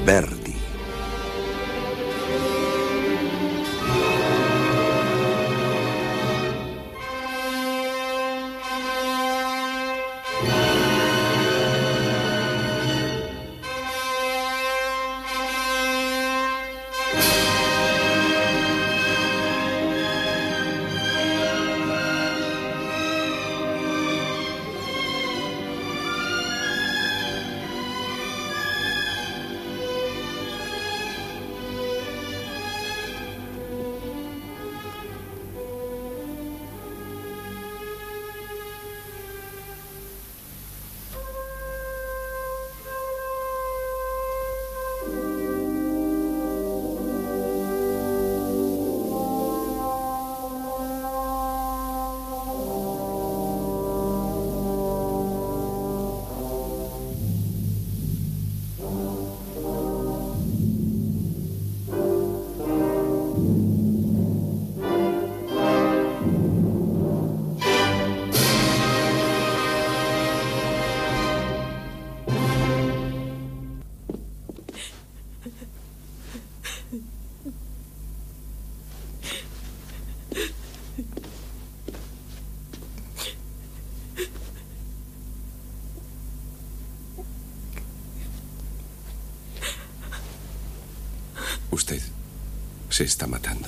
Verdi. Usted se está matando.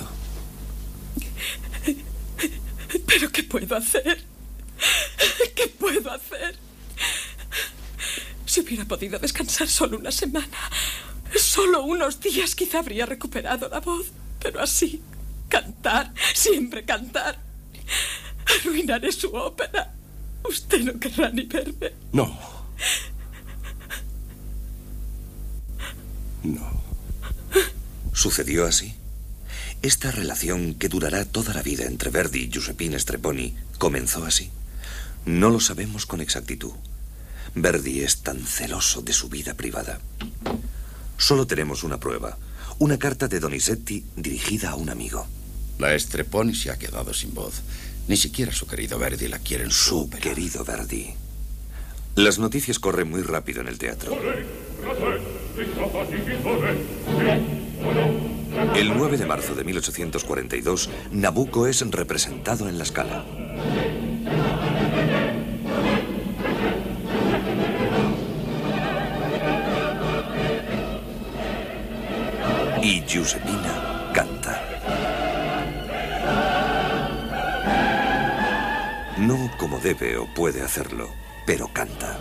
¿Pero qué puedo hacer? ¿Qué puedo hacer? Si hubiera podido descansar solo una semana, solo unos días, quizá habría recuperado la voz. Pero así, cantar, siempre cantar. Arruinaré su ópera. Usted no querrá ni verme. No. No. ¿Sucedió así? Esta relación que durará toda la vida entre Verdi y Giuseppina Strepponi comenzó así. No lo sabemos con exactitud. Verdi es tan celoso de su vida privada. Solo tenemos una prueba. Una carta de Donizetti dirigida a un amigo. La Strepponi se ha quedado sin voz. Ni siquiera su querido Verdi la quiere en su ópera. Querido Verdi. Las noticias corren muy rápido en el teatro. El 9 de marzo de 1842, Nabucco es representado en La Scala. Y Giuseppina canta. No como debe o puede hacerlo, pero canta.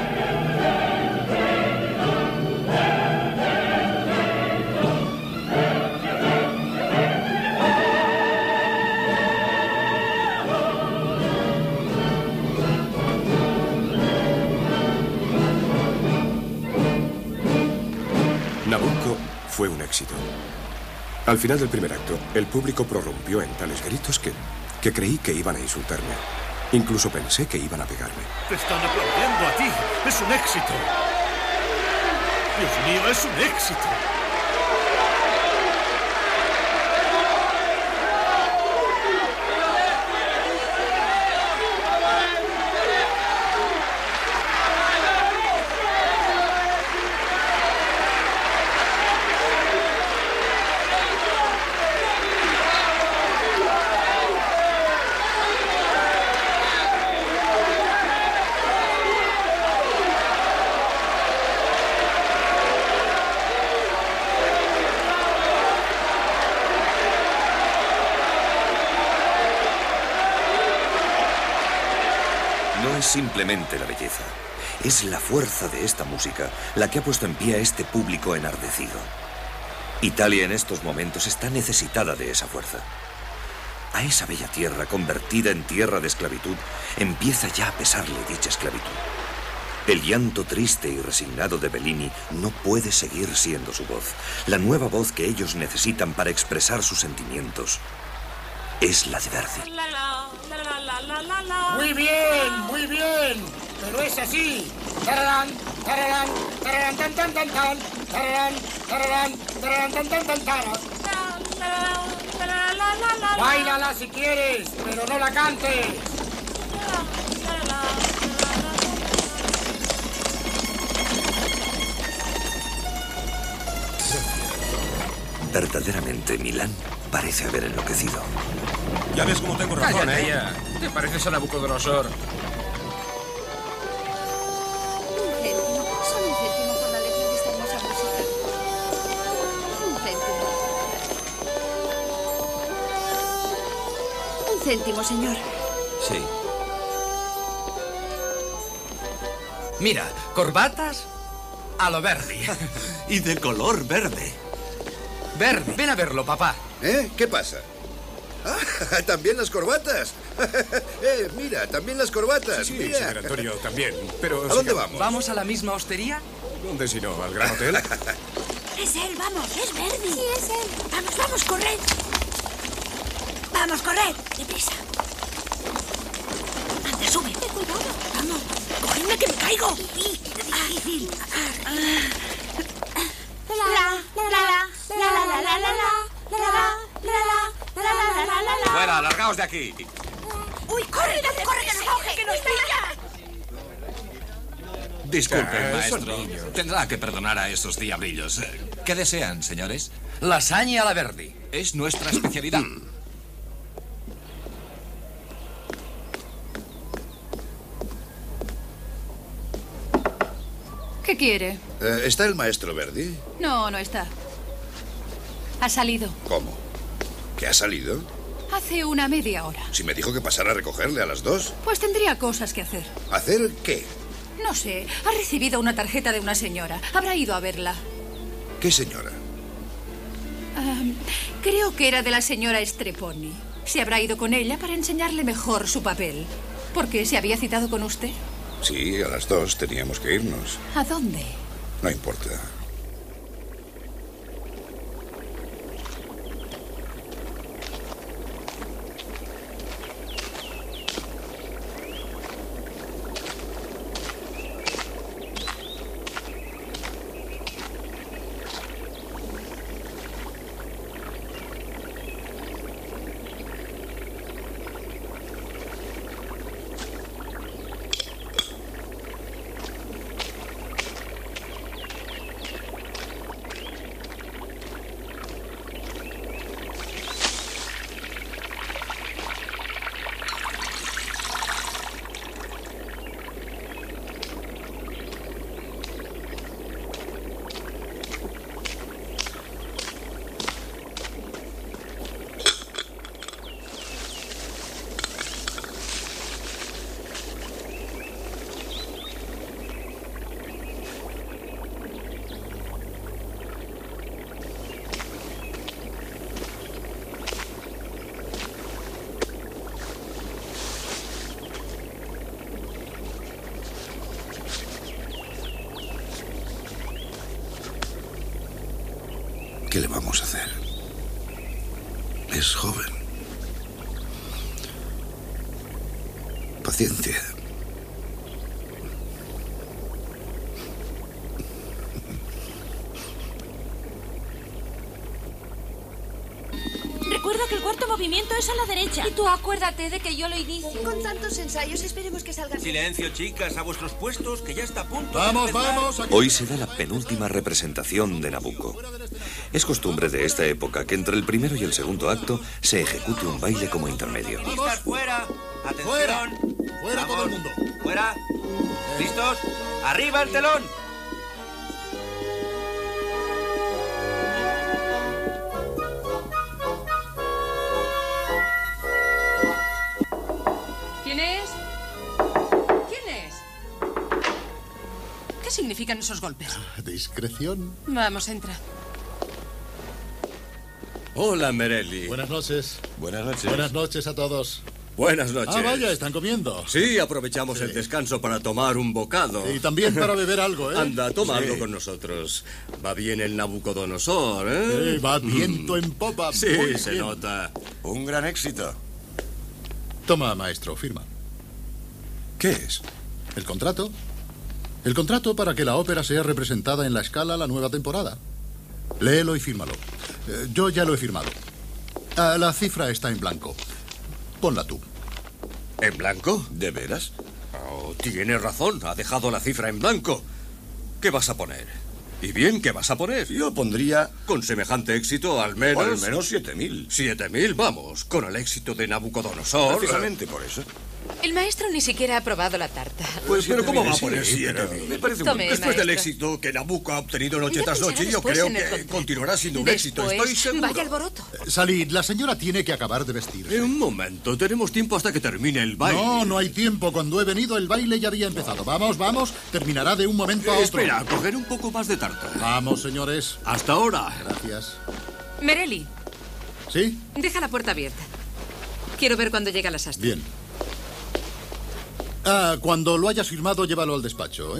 Nabucco fue un éxito. Al final del primer acto, el público prorrumpió en tales gritos que creí que iban a insultarme. Incluso pensé que iban a pegarme. Te están aplaudiendo a ti. Es un éxito. Dios mío, es un éxito. No es simplemente la belleza, es la fuerza de esta música la que ha puesto en pie a este público enardecido. Italia en estos momentos está necesitada de esa fuerza. A esa bella tierra convertida en tierra de esclavitud empieza ya a pesarle dicha esclavitud. El llanto triste y resignado de Bellini no puede seguir siendo su voz. La nueva voz que ellos necesitan para expresar sus sentimientos es la de Verdi. Muy bien, muy bien. Pero es así. Tararán, tararán, tararán, tan, tan, tan, tan. Tararán, tararán, tararán, tan, tan, tan, tarán. Báilala si quieres, pero no la cantes. Verdaderamente, Milán parece haber enloquecido. Ya ves cómo tengo razón, Cállate ya. ¿Te pareces a Nabucodonosor? Un céntimo. Solo un céntimo por la letra de esta hermosa música. Un céntimo. Un céntimo, señor. Sí. Mira, corbatas a lo Verdi. Y de color verde. Verdi. Ven a verlo, papá. ¿Eh? ¿Qué pasa? Ah, también las corbatas. Mira, también las corbatas. Sí, mira. señor Antonio, también. Pero ¿A dónde vamos? ¿Vamos a la misma hostería? ¿Dónde si no? ¿Al Gran Hotel? Es él, vamos, es Verdi. Sí, es él. Vamos, vamos, corred. Vamos, corred. Deprisa. Anda, sube. Cuidado. Vamos, cogedme que me caigo. Difícil. Fuera, largaos de aquí. Uy, corre, corre, que nos coge, que nos pilla. Disculpen, son maestro. niños. Tendrá que perdonar a esos diabrillos. ¿Qué desean, señores? Lasaña a la Verdi. Es nuestra especialidad. ¿Qué quiere? ¿Está el maestro Verdi? No, no está. Ha salido. ¿Cómo? ¿Que ha salido? Hace una media hora. Si me dijo que pasara a recogerle a las 2. Pues tendría cosas que hacer. ¿Hacer qué? No sé, ha recibido una tarjeta de una señora. Habrá ido a verla. ¿Qué señora? Creo que era de la señora Streponi. Se habrá ido con ella para enseñarle mejor su papel. ¿Por qué? ¿Se había citado con usted? Sí, a las 2 teníamos que irnos. ¿A dónde? No importa. ¿Qué le vamos a hacer? Es joven. Paciencia. Recuerda que el cuarto movimiento es a la derecha. Y tú acuérdate de que yo lo inicio. Con tantos ensayos, esperemos que salgan. Silencio, chicas, a vuestros puestos, que ya está a punto. Vamos, vamos. Hoy se da la penúltima representación de Nabucco. Es costumbre de esta época que entre el primero y el segundo acto se ejecute un baile como intermedio. ¡Listas, fuera! ¡Atención! Fuera. Fuera todo el mundo. ¡Fuera! ¿Listos? ¡Arriba el telón! ¿Quién es? ¿Quién es? ¿Qué significan esos golpes? Discreción. Vamos, entra. Hola, Merelli. Buenas noches. Buenas noches. Buenas noches a todos. Buenas noches. Ah, vaya, están comiendo. Sí, aprovechamos el descanso para tomar un bocado. Y también para beber algo, ¿eh? Anda, toma Sí. algo con nosotros. Va bien el Nabucodonosor, ¿eh? Sí, va viento en popa. Sí, Muy se bien. nota. Un gran éxito. Toma, maestro, firma. ¿Qué es? ¿El contrato? El contrato para que la ópera sea representada en La Scala la nueva temporada. Léelo y fírmalo. Yo ya lo he firmado. La cifra está en blanco. Ponla tú. ¿En blanco? ¿De veras? Oh, tiene razón, ha dejado la cifra en blanco. ¿Qué vas a poner? ¿Y bien, qué vas a poner? Yo pondría... Con semejante éxito, al menos... Al menos 7.000. 7.000, vamos. Con el éxito de Nabucodonosor... Precisamente por eso. El maestro ni siquiera ha probado la tarta. Pues, pero ¿cómo va a poner 7.000? 7.000? Me parece Tome, Después del maestro. éxito que Nabucco ha obtenido noche Ya tras pensará noche, yo después creo en el que contrato. continuará siendo un éxito. Después, Estoy seguro. vaya alboroto. Salid, la señora tiene que acabar de vestirse. Un momento, tenemos tiempo hasta que termine el baile. No, no hay tiempo. Cuando he venido, el baile ya había empezado. Vamos, vamos. Terminará de un momento a otro. Espera, coger un poco más de tarta. Vamos, señores. Hasta ahora. Gracias. Mereli, ¿Sí? deja la puerta abierta. Quiero ver cuándo llega la sastre. Bien. Cuando lo hayas firmado, llévalo al despacho, ¿eh?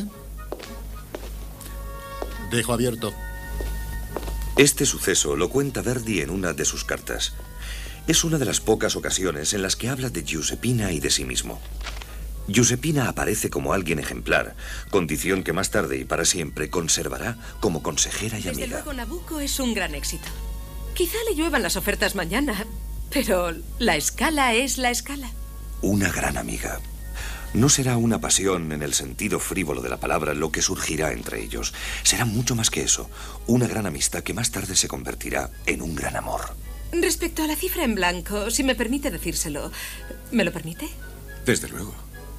Dejo abierto. Este suceso lo cuenta Verdi en una de sus cartas. Es una de las pocas ocasiones en las que habla de Giuseppina y de sí mismo. Giuseppina aparece como alguien ejemplar, condición que más tarde y para siempre conservará como consejera y Desde amiga. luego, Nabucco es un gran éxito. Quizá le lluevan las ofertas mañana, pero la escala es la escala. Una gran amiga. No será una pasión en el sentido frívolo de la palabra lo que surgirá entre ellos. Será mucho más que eso. Una gran amistad que más tarde se convertirá en un gran amor. Respecto a la cifra en blanco, si me permite decírselo, ¿me lo permite? Desde luego.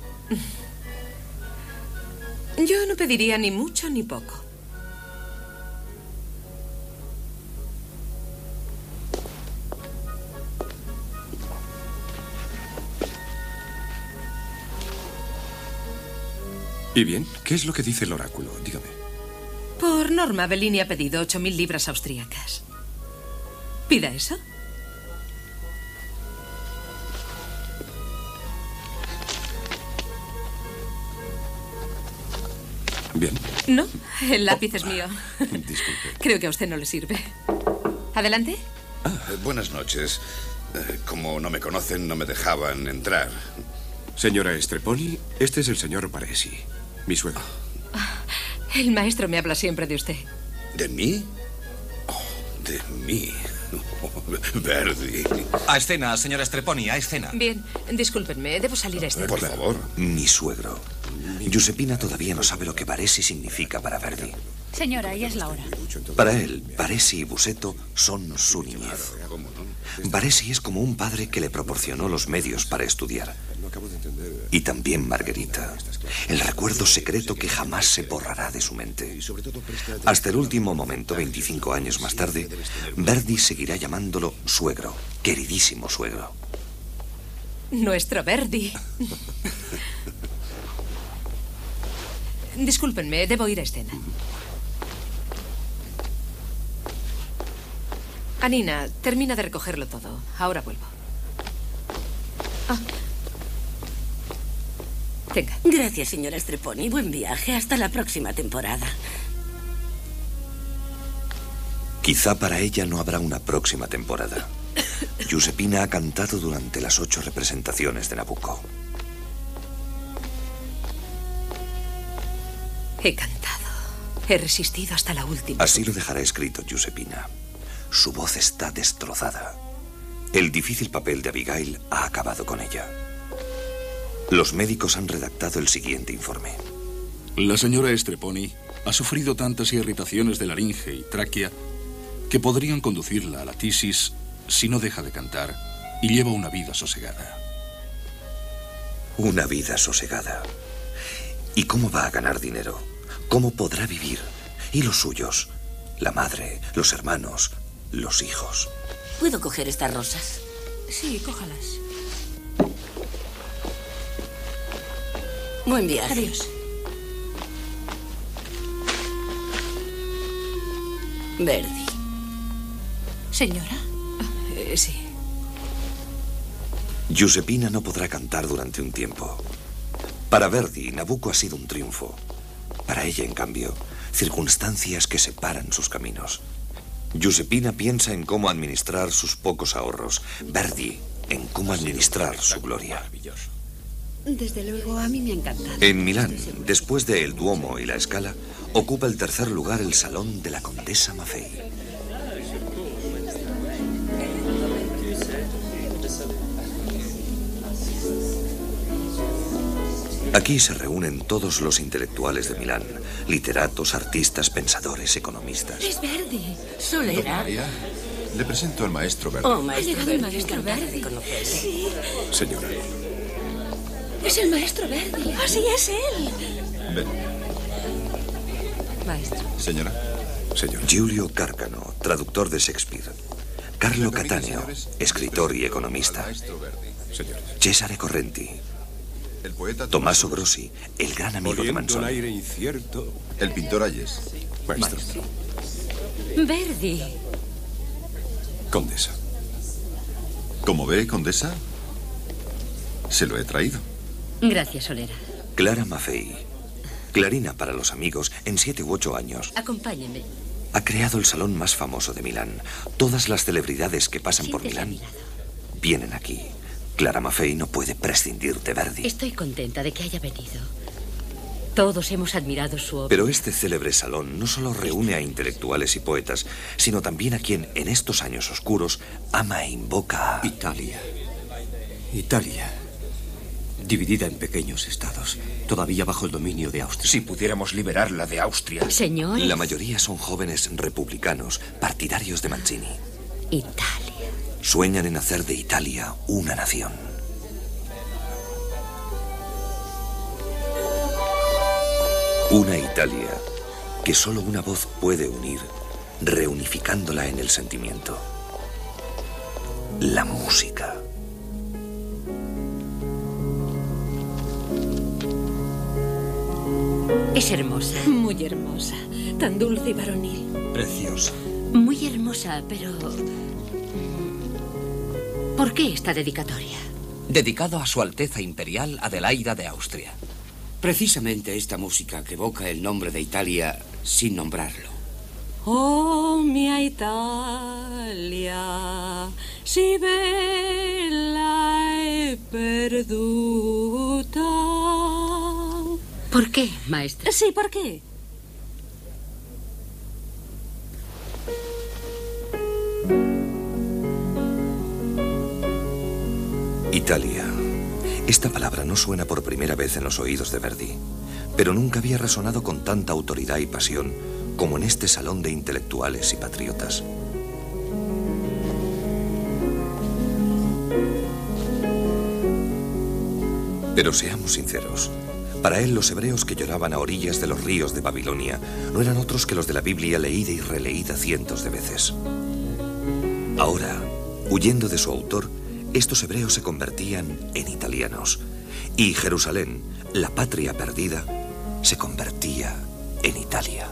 Yo no pediría ni mucho ni poco. ¿Y bien? ¿Qué es lo que dice el oráculo? Dígame. Por norma, Bellini ha pedido 8.000 libras austríacas. ¿Pida eso? Bien. No, el lápiz es mío. Disculpe. Creo que a usted no le sirve. Adelante. Buenas noches. Como no me conocen, no me dejaban entrar. Señora Streponi, este es el señor Baresi, mi suegro. El maestro me habla siempre de usted. ¿De mí? Oh, de mí. Verdi. A escena, señora Streponi, a escena. Bien, discúlpenme, debo salir a escena. Por favor. Mi suegro. Giuseppina todavía no sabe lo que Baresi significa para Verdi. Señora, ya es la hora. Para él, Baresi y Busetto son su niñez. Baresi es como un padre que le proporcionó los medios para estudiar. Y también Margherita, el recuerdo secreto que jamás se borrará de su mente. Hasta el último momento, 25 años más tarde, Verdi seguirá llamándolo suegro, queridísimo suegro. Nuestro Verdi. Discúlpenme, debo ir a escena. Anina, termina de recogerlo todo. Ahora vuelvo. Tenga. Gracias, señora Streponi. Buen viaje. Hasta la próxima temporada. Quizá para ella no habrá una próxima temporada. Giuseppina ha cantado durante las 8 representaciones de Nabucco. He cantado. He resistido hasta la última. Así lo dejará escrito Giuseppina. Su voz está destrozada. El difícil papel de Abigail ha acabado con ella. Los médicos han redactado el siguiente informe. La señora Streponi ha sufrido tantas irritaciones de laringe y tráquea que podrían conducirla a la tisis si no deja de cantar y lleva una vida sosegada. Una vida sosegada. ¿Y cómo va a ganar dinero? ¿Cómo podrá vivir? ¿Y los suyos? La madre, los hermanos, los hijos. ¿Puedo coger estas rosas? Sí, cójalas. Buen viaje. Adiós. Verdi. ¿Señora? Sí. Giuseppina no podrá cantar durante un tiempo. Para Verdi, Nabucco ha sido un triunfo. Para ella, en cambio, circunstancias que separan sus caminos. Giuseppina piensa en cómo administrar sus pocos ahorros. Verdi, en cómo administrar su gloria. Desde luego, a mí me ha encantado. En Milán, después de El Duomo y la Scala, ocupa el tercer lugar el Salón de la Condesa Maffei. Aquí se reúnen todos los intelectuales de Milán, literatos, artistas, pensadores, economistas. Es Verdi. Solera. María, le presento al maestro Verdi. Oh, maestro Ha llegado el maestro Verdi. Sí. Señora. Es el maestro Verdi. Así es él. Ven. Maestro. Señora. Señor. Giulio Cárcano, traductor de Shakespeare. Carlo Cattaneo, escritor y economista. Señor. Cesare Correnti. El poeta Tommaso Grossi, el gran amigo de Oliendo Manzoni. el aire incierto. El pintor Ayes. Maestro. Verdi. Condesa. Como ve, condesa, se lo he traído. Gracias, Solera. Clara Maffei, Clarina para los amigos, en 7 u 8 años. Acompáñeme. Ha creado el salón más famoso de Milán. Todas las celebridades que pasan por Milán vienen aquí. Clara Maffei no puede prescindir de Verdi. Estoy contenta de que haya venido. Todos hemos admirado su obra. Pero este célebre salón no solo reúne a intelectuales y poetas, sino también a quien en estos años oscuros ama e invoca a... Italia. Italia. Dividida en pequeños estados, todavía bajo el dominio de Austria. Si pudiéramos liberarla de Austria. Señores. La mayoría son jóvenes republicanos, partidarios de Mazzini. Italia. Sueñan en hacer de Italia una nación. Una Italia que solo una voz puede unir, reunificándola en el sentimiento. La música. Es hermosa. Muy hermosa. Tan dulce y varonil. Preciosa. Muy hermosa, pero... ¿por qué esta dedicatoria? Dedicado a Su Alteza Imperial Adelaida de Austria. Precisamente esta música que evoca el nombre de Italia sin nombrarlo. Oh, mia Italia, si bella e perduta. ¿Por qué, maestra? Sí, ¿por qué? Italia. Esta palabra no suena por primera vez en los oídos de Verdi, pero nunca había resonado con tanta autoridad y pasión como en este salón de intelectuales y patriotas. Pero seamos sinceros, para él los hebreos que lloraban a orillas de los ríos de Babilonia no eran otros que los de la Biblia leída y releída cientos de veces. Ahora, huyendo de su autor, estos hebreos se convertían en italianos y Jerusalén, la patria perdida, se convertía en Italia.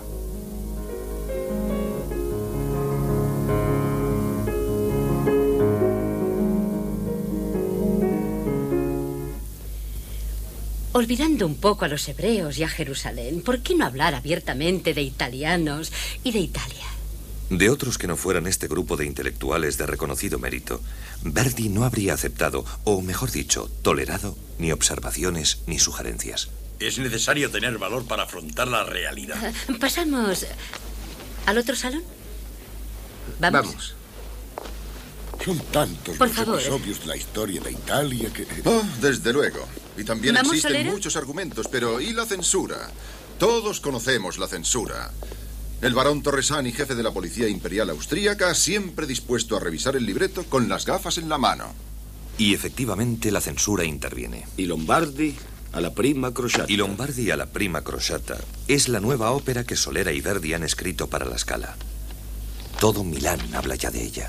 Olvidando un poco a los hebreos y a Jerusalén, ¿por qué no hablar abiertamente de italianos y de Italia? De otros que no fueran este grupo de intelectuales de reconocido mérito, Verdi no habría aceptado, o mejor dicho, tolerado, ni observaciones ni sugerencias. Es necesario tener valor para afrontar la realidad. ¿Pasamos al otro salón? ¿Vamos? Son tantos Por los favor. episodios de la historia de Italia que... Oh, desde luego. Y también ¿Vamos, existen Solera? muchos argumentos, pero ¿y la censura? Todos conocemos la censura. El barón Torresani, jefe de la Policía Imperial Austríaca, siempre dispuesto a revisar el libreto con las gafas en la mano. Y efectivamente la censura interviene. Y Lombardi a la prima crociata. Y Lombardi a la prima crociata es la nueva ópera que Solera y Verdi han escrito para la Scala. Todo Milán habla ya de ella.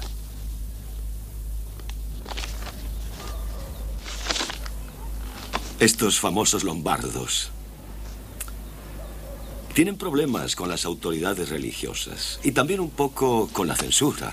Estos famosos lombardos tienen problemas con las autoridades religiosas y también un poco con la censura.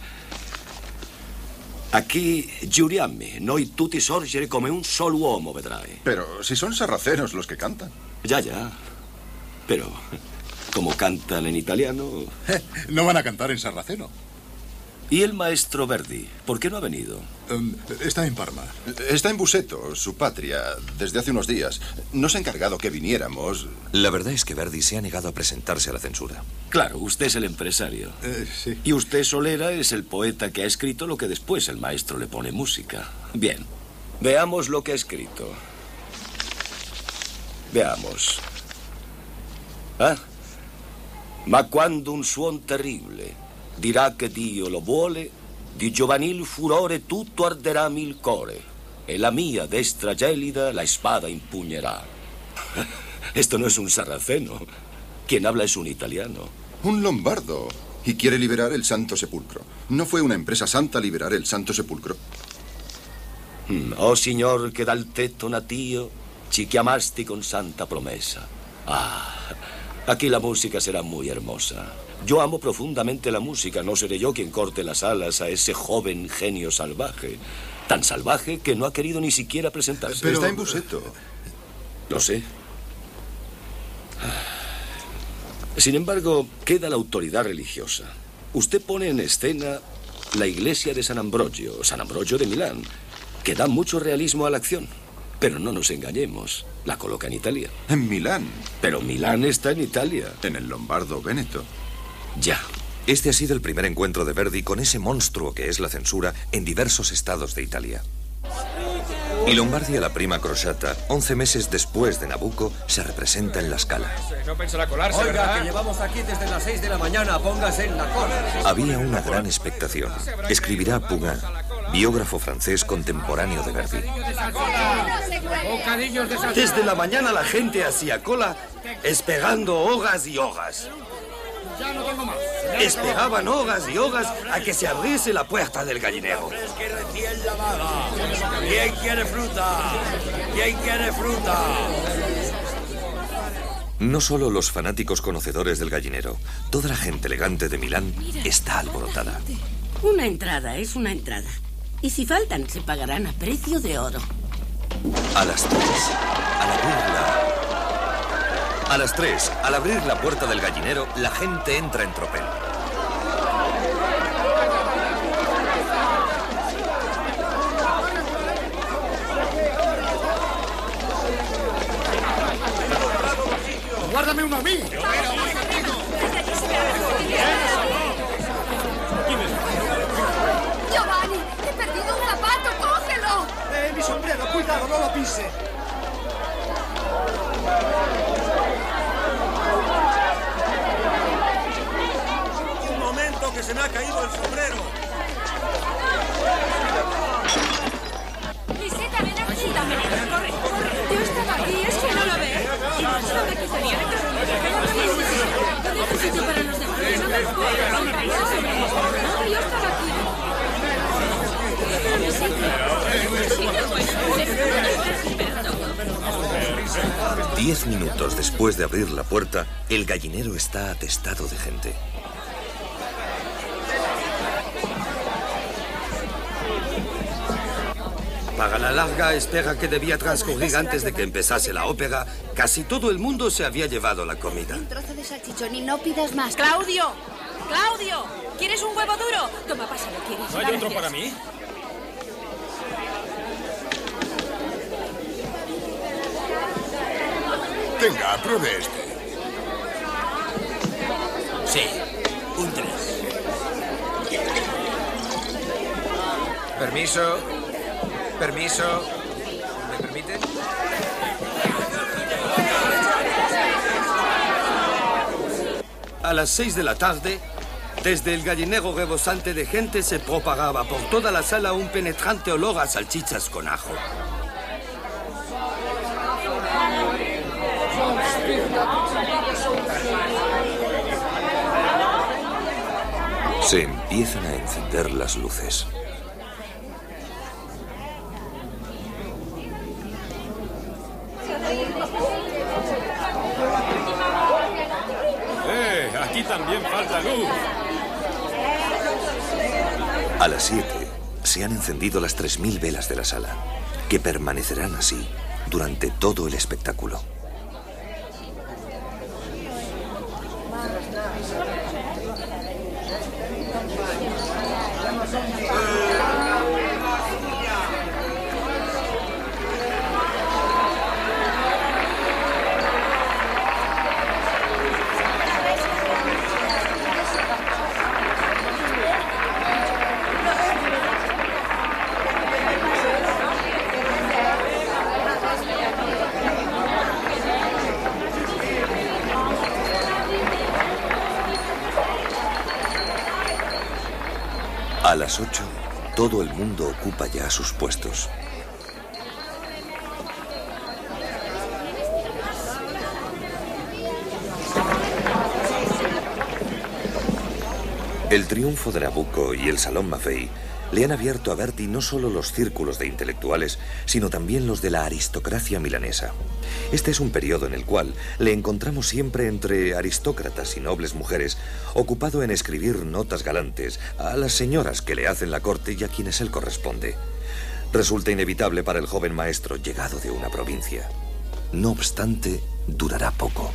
Aquí giuriamo, noi tutti sorgere come un solo uomo, vedrai. Pero si son sarracenos los que cantan. Ya. Pero, como cantan en italiano... No van a cantar en sarraceno. ¿Y el maestro Verdi? ¿Por qué no ha venido? Está en Parma. Está en Buseto, su patria, desde hace unos días. Nos ha encargado que viniéramos. La verdad es que Verdi se ha negado a presentarse a la censura. Claro, usted es el empresario. Sí. Y usted, Solera, es el poeta que ha escrito lo que después el maestro le pone música. Bien, veamos lo que ha escrito. Veamos. Ah? Ma quando un suon terribile dirà che Dio lo vuole, di giovanil furore tutto arderà il core, e la mia destra gelida la espada impugnerà. Esto no es un sarraceno. Quien habla es un italiano. Un lombardo. Y quiere liberar el Santo Sepulcro. ¿No fue una empresa santa liberar el Santo Sepulcro? Oh Signor, che dal tetto natio ci chiamasti con santa promesa. Ah, aquí la música será muy hermosa. Yo amo profundamente la música. No seré yo quien corte las alas a ese joven genio salvaje. Tan salvaje que no ha querido ni siquiera presentarse. Pero está en Buseto. Lo sé. Sin embargo, queda la autoridad religiosa. Usted pone en escena la iglesia de San Ambrogio de Milán, que da mucho realismo a la acción. Pero no nos engañemos, la coloca en Italia. En Milán. Pero Milán está en Italia. En el Lombardo Véneto. Ya. Este ha sido el primer encuentro de Verdi con ese monstruo que es la censura en diversos estados de Italia. Y Lombardi a la prima crociata, 11 meses después de Nabucco, se representa en la Scala. No pensará colarse, Oiga, ¿verdad? que llevamos aquí desde las 6 de la mañana. Póngase en la cola. Había una gran expectación. Escribirá Poulain, biógrafo francés contemporáneo de Verdi. Desde la mañana la gente hacía cola esperando horas y horas. Esperaban horas y horas a que se abriese la puerta del gallinero. ¿Quién quiere fruta? ¿Quién quiere fruta? No solo los fanáticos conocedores del gallinero, toda la gente elegante de Milán está alborotada. Una entrada es una entrada. Y si faltan, se pagarán a precio de oro. A las 3, al abrir la puerta del gallinero, la gente entra en tropel. ¡Guárdame uno a mí! ¡Giovanni! ¡He perdido un zapato! ¡Cógelo! Mi sombrero! ¡Cuidado, no lo pise! ¡Un momento, que se me ha caído el sombrero! Liseta, ven aquí. Corre, corre. Yo estaba aquí, es que no lo ve. ¿Dónde que tenía? ¿Dónde sitio para los demás? No me puedo. No, yo estaba aquí. 10 minutos después de abrir la puerta, el gallinero está atestado de gente. Para la larga espera que debía transcurrir antes de que empezase la ópera, casi todo el mundo se había llevado la comida. Un trozo de salchichón y no pidas más. ¡Claudio! ¡Claudio! ¿Quieres un huevo duro? Toma, pásalo, ¿quieres? ¿No hay otro para mí? Tenga, pruebe este. Sí, un 3. Permiso. Permiso. ¿Me permite? A las 6 de la tarde, desde el gallinero rebosante de gente se propagaba por toda la sala un penetrante olor a salchichas con ajo. Se empiezan a encender las luces. Aquí también falta luz. A las 7 se han encendido las 3000 velas de la sala, que permanecerán así durante todo el espectáculo. A las 8, todo el mundo ocupa ya sus puestos. El triunfo de Nabucco y el Salón Maffei le han abierto a Verdi no solo los círculos de intelectuales, sino también los de la aristocracia milanesa. Este es un periodo en el cual le encontramos siempre entre aristócratas y nobles mujeres, ocupado en escribir notas galantes a las señoras que le hacen la corte y a quienes él corresponde. Resulta inevitable para el joven maestro llegado de una provincia. No obstante, durará poco.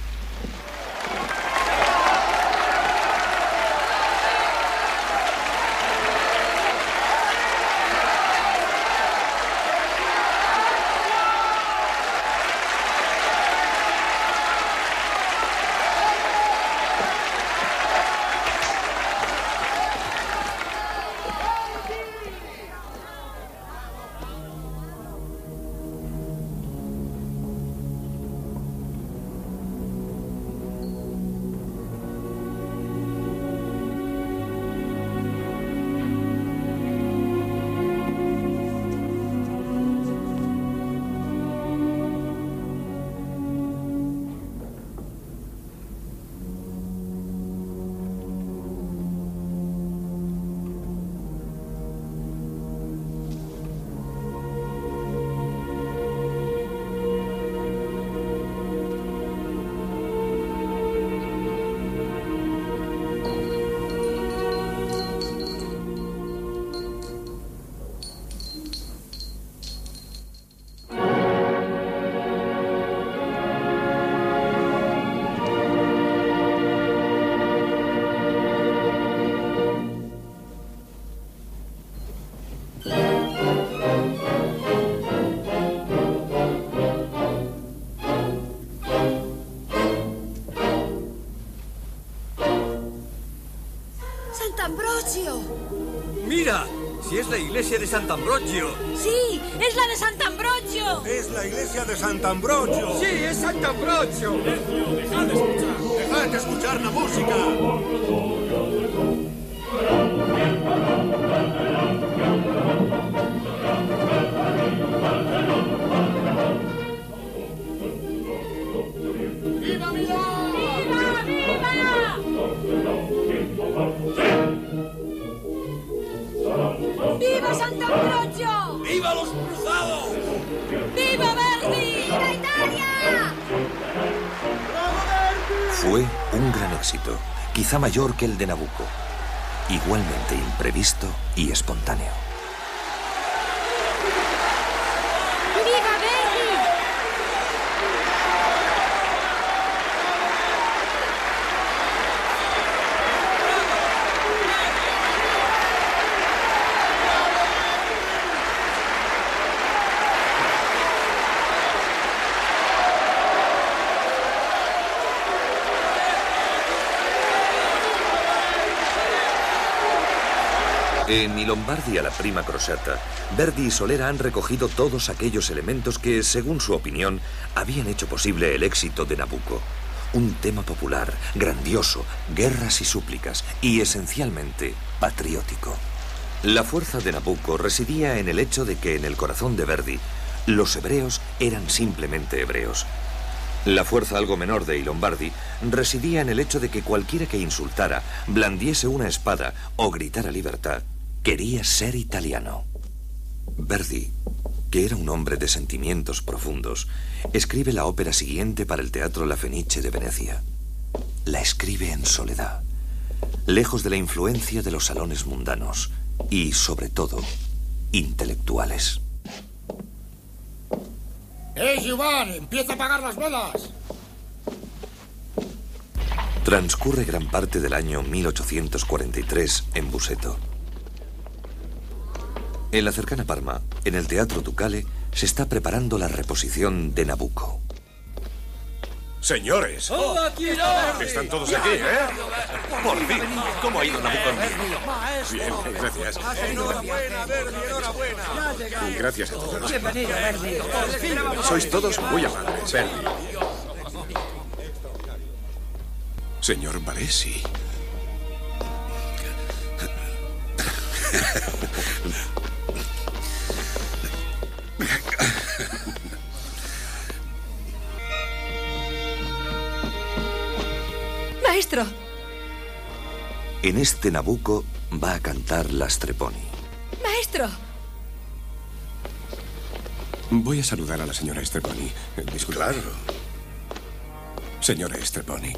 ¡Sant'Ambrogio! ¡Mira! ¡Si es la iglesia de Sant'Ambrogio! ¡Sí! ¡Es la de Sant'Ambrogio! ¡Es la iglesia de Sant'Ambrogio! ¡Sí, es Sant'Ambrogio! ¡Dejad de escuchar! ¡Dejad de escuchar la música! ¡Viva Milán! ¡Viva, viva! ¡Viva Sant'Ambrogio! ¡Viva los cruzados! ¡Viva Verdi! ¡Viva Italia! Fue un gran éxito, quizá mayor que el de Nabucco, igualmente imprevisto y espontáneo. ¡Viva Verdi! En I Lombardi a la prima crociata, Verdi y Solera han recogido todos aquellos elementos que, según su opinión, habían hecho posible el éxito de Nabucco. Un tema popular, grandioso, guerras y súplicas, y esencialmente patriótico. La fuerza de Nabucco residía en el hecho de que en el corazón de Verdi, los hebreos eran simplemente hebreos. La fuerza algo menor de I Lombardi residía en el hecho de que cualquiera que insultara, blandiese una espada o gritara libertad, quería ser italiano. Verdi, que era un hombre de sentimientos profundos, escribe la ópera siguiente para el Teatro La Fenice de Venecia. La escribe en soledad, lejos de la influencia de los salones mundanos y, sobre todo, intelectuales. Giovanni! ¡Empieza a apagar las velas! Transcurre gran parte del año 1843 en Busseto. En la cercana Parma, en el Teatro Ducale, se está preparando la reposición de Nabucco. Señores, aquí está! están todos aquí, ¿eh? Por fin, ¿cómo ha ido Nabucco? Bien, gracias. ¡Enhorabuena, Verdi! ¡Enhorabuena! Gracias a todos. Bienvenido, Verdi. Sois todos muy amables. Verdi. Señor Baresi. Maestro. En este Nabucco va a cantar la Strepponi. Maestro. Voy a saludar a la señora Strepponi. Disculpe. Claro. Señora Strepponi.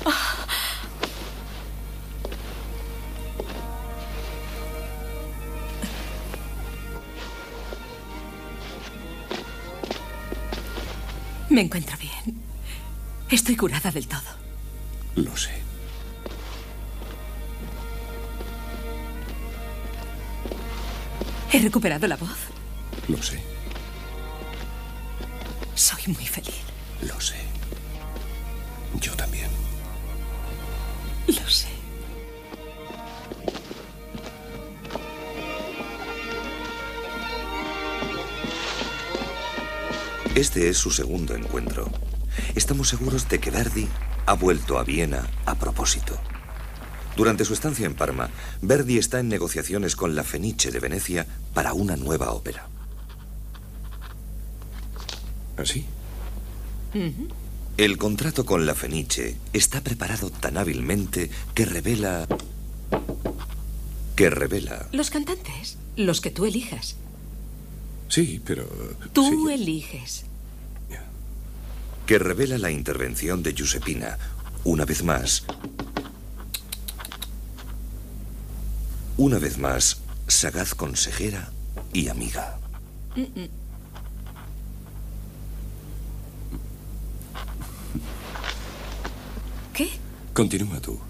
Me encuentro bien. Estoy curada del todo. Lo sé. He recuperado la voz. Lo sé. Soy muy feliz. Lo sé. Yo también. Lo sé. Este es su segundo encuentro. Estamos seguros de que Verdi ha vuelto a Viena a propósito. Durante su estancia en Parma, Verdi está en negociaciones con la Fenice de Venecia para una nueva ópera. ¿Así? El contrato con la Fenice está preparado tan hábilmente que revela... Los cantantes, los que tú elijas. Sí, pero... Tú sí. eliges. Que revela la intervención de Giuseppina, una vez más... Una vez más, sagaz consejera y amiga. ¿Qué? Continúa tú.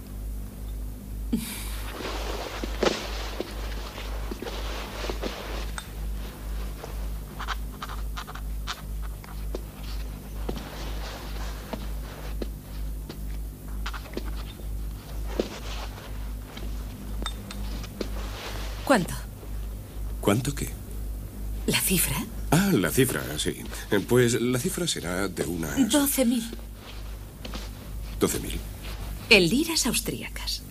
¿Cuánto? ¿Cuánto qué? ¿La cifra? Ah, la cifra, sí. Pues la cifra será de unas... 12.000. 12.000. En liras austríacas.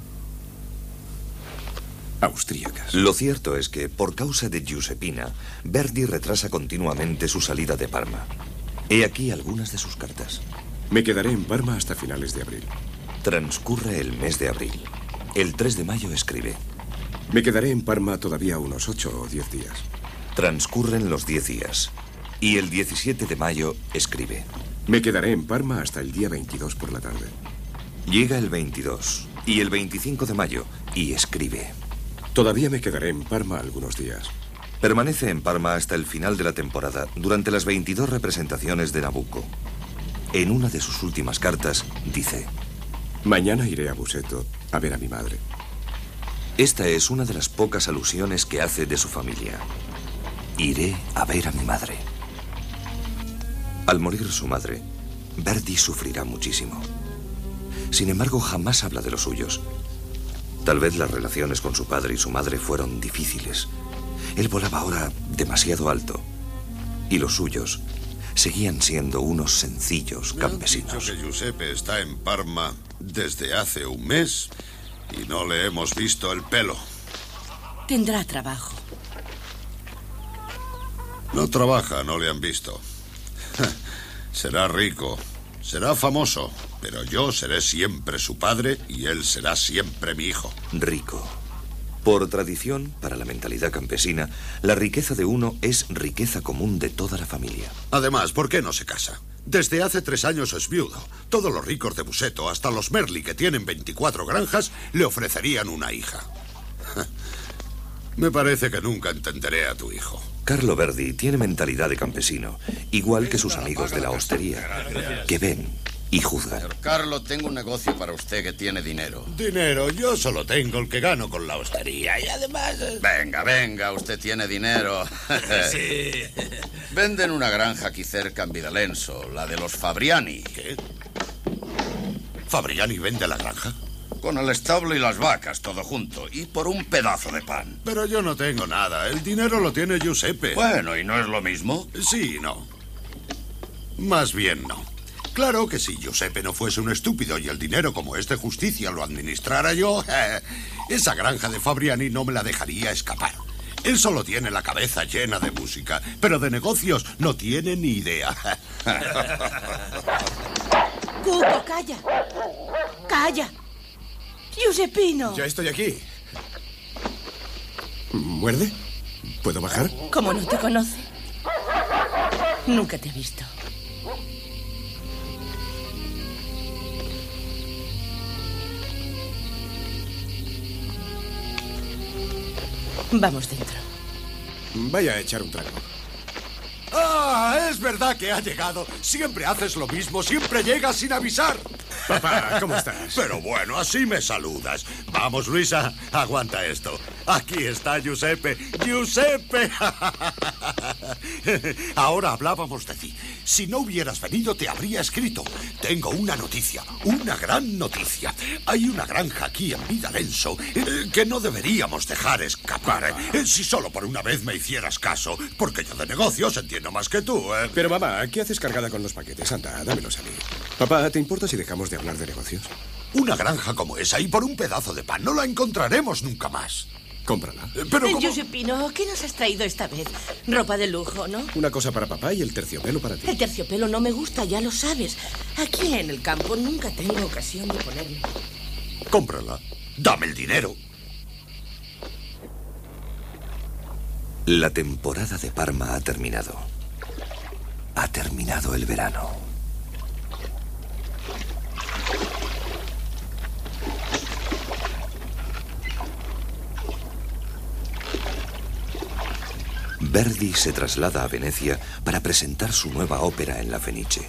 Austríacas. Lo cierto es que, por causa de Giuseppina, Verdi retrasa continuamente su salida de Parma. He aquí algunas de sus cartas. Me quedaré en Parma hasta finales de abril. Transcurre el mes de abril. El 3 de mayo escribe: me quedaré en Parma todavía unos 8 o 10 días. Transcurren los 10 días. Y el 17 de mayo escribe: me quedaré en Parma hasta el día 22 por la tarde. Llega el 22 y el 25 de mayo y escribe: todavía me quedaré en Parma algunos días. Permanece en Parma hasta el final de la temporada, durante las 22 representaciones de Nabucco. En una de sus últimas cartas dice: mañana iré a Busseto a ver a mi madre. Esta es una de las pocas alusiones que hace de su familia. Iré a ver a mi madre. Al morir su madre, Verdi sufrirá muchísimo. Sin embargo, jamás habla de los suyos. Tal vez las relaciones con su padre y su madre fueron difíciles. Él volaba ahora demasiado alto. Y los suyos seguían siendo unos sencillos campesinos. Me han dicho que Giuseppe está en Parma desde hace un mes y no le hemos visto el pelo. Tendrá trabajo. No trabaja, no le han visto. Será rico, será famoso, pero yo seré siempre su padre y él será siempre mi hijo. Rico. Por tradición, para la mentalidad campesina, la riqueza de uno es riqueza común de toda la familia. Además, ¿por qué no se casa? Desde hace 3 años es viudo. Todos los ricos de Busseto, hasta los Merli, que tienen 24 granjas, le ofrecerían una hija. Me parece que nunca entenderé a tu hijo. Carlo Verdi tiene mentalidad de campesino, igual que sus amigos de la hostería, que ven y juzgan. Señor Carlo, tengo un negocio para usted que tiene dinero. Dinero, yo solo tengo el que gano con la hostería y además... Venga, usted tiene dinero. Sí. Venden una granja aquí cerca en Vidalenso, la de los Fabriani. ¿Qué? ¿Fabriani vende la granja? Con el establo y las vacas, todo junto, y por un pedazo de pan. Pero yo no tengo nada, el dinero lo tiene Giuseppe. Bueno, ¿y no es lo mismo? Sí y no. Más bien no. Claro que si Giuseppe no fuese un estúpido y el dinero como es de justicia lo administrara yo, esa granja de Fabriani no me la dejaría escapar. Él solo tiene la cabeza llena de música, pero de negocios no tiene ni idea. Cuco, calla. Calla. Giuseppino. Ya estoy aquí. ¿Muerde? ¿Puedo bajar? ¿Cómo no te conoce? Nunca te he visto. Vamos dentro. Vaya a echar un trago. ¡Ah! Es verdad que ha llegado. Siempre haces lo mismo, siempre llegas sin avisar. Papá, ¿cómo estás? Pero bueno, así me saludas. Vamos, Luisa, aguanta esto. Aquí está Giuseppe. ¡Giuseppe! Ahora hablábamos de ti. Si no hubieras venido, te habría escrito. Tengo una noticia, una gran noticia. Hay una granja aquí en Vidalenso que no deberíamos dejar escapar. Si solo por una vez me hicieras caso, porque yo de negocios entiendo más que tú, ¿eh? Pero, mamá, ¿qué haces cargada con los paquetes? Anda, dámelos a mí. Papá, ¿te importa si dejamos de hablar de negocios? Una granja como esa y por un pedazo de pan no la encontraremos nunca más. Cómprala. Pero ¿cómo? Giuseppino, ¿qué nos has traído esta vez? Ropa de lujo, ¿no? Una cosa para papá y el terciopelo para ti. El terciopelo no me gusta, ya lo sabes. Aquí en el campo nunca tengo ocasión de ponerme. Cómprala. Dame el dinero. La temporada de Parma ha terminado. Ha terminado el verano. Verdi se traslada a Venecia para presentar su nueva ópera en la Fenice.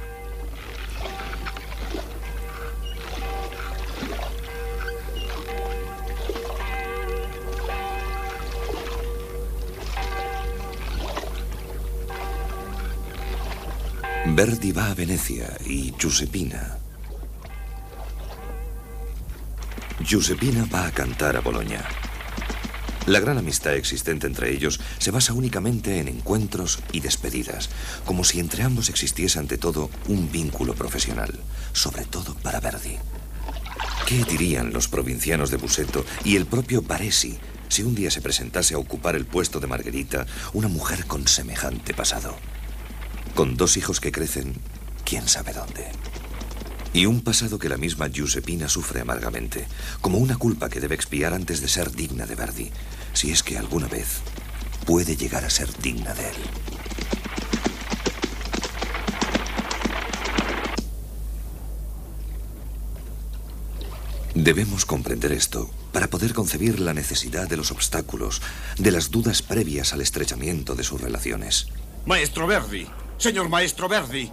Verdi va a Venecia y Giuseppina va a cantar a Bolonia. La gran amistad existente entre ellos se basa únicamente en encuentros y despedidas, como si entre ambos existiese ante todo un vínculo profesional, sobre todo para Verdi. ¿Qué dirían los provincianos de Busseto y el propio Baresi si un día se presentase a ocupar el puesto de Margherita una mujer con semejante pasado? Con 2 hijos que crecen, quién sabe dónde. Y un pasado que la misma Giuseppina sufre amargamente, como una culpa que debe expiar antes de ser digna de Verdi, si es que alguna vez puede llegar a ser digna de él. Debemos comprender esto para poder concebir la necesidad de los obstáculos, de las dudas previas al estrechamiento de sus relaciones. Maestro Verdi, señor Maestro Verdi.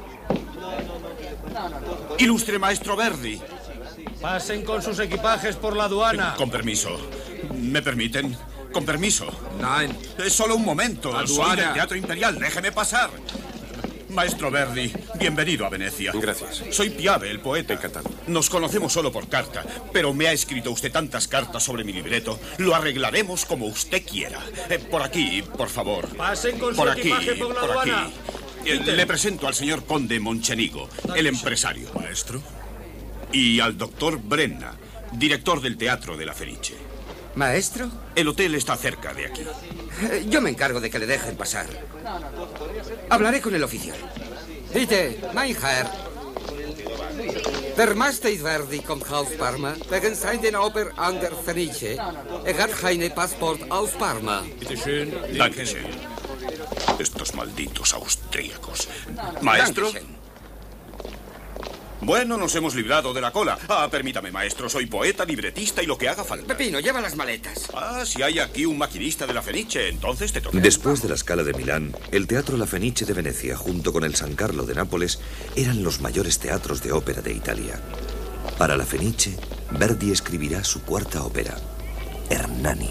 Ilustre Maestro Verdi. Pasen con sus equipajes por la aduana. Con permiso. ¿Me permiten? Con permiso. Nein. Es solo un momento. Aduana. Soy del Teatro Imperial. Déjeme pasar. Maestro Verdi, bienvenido a Venecia. Gracias. Soy Piave, el poeta. Encantado. Nos conocemos solo por carta, pero me ha escrito usted tantas cartas sobre mi libreto. Lo arreglaremos como usted quiera. Por aquí, por favor. Pasen con por su aquí, equipaje por la por aduana. aquí. Le presento al señor Conde Monchenigo, el empresario. Maestro. Y al doctor Brenna, director del Teatro de la Fenice. ¿Maestro? El hotel está cerca de aquí. Yo me encargo de que le dejen pasar. Hablaré con el oficial. Bitte, mein Herr. Der Majesteit Verdi kommt aus Parma wegen seiner Oper an der Fenice. Hat keine Passport aus Parma. Bitte schön. Dankeschön. Estos malditos austríacos. Maestro. Dankeschön. Bueno, nos hemos librado de la cola. Permítame, maestro. Soy poeta, libretista y lo que haga falta. Pepino, lleva las maletas. Si hay aquí un maquinista de la Fenice, entonces te toca. Después de la Scala de Milán, el Teatro La Fenice de Venecia, junto con el San Carlo de Nápoles, eran los mayores teatros de ópera de Italia. Para La Fenice, Verdi escribirá su 4ª ópera, Hernani.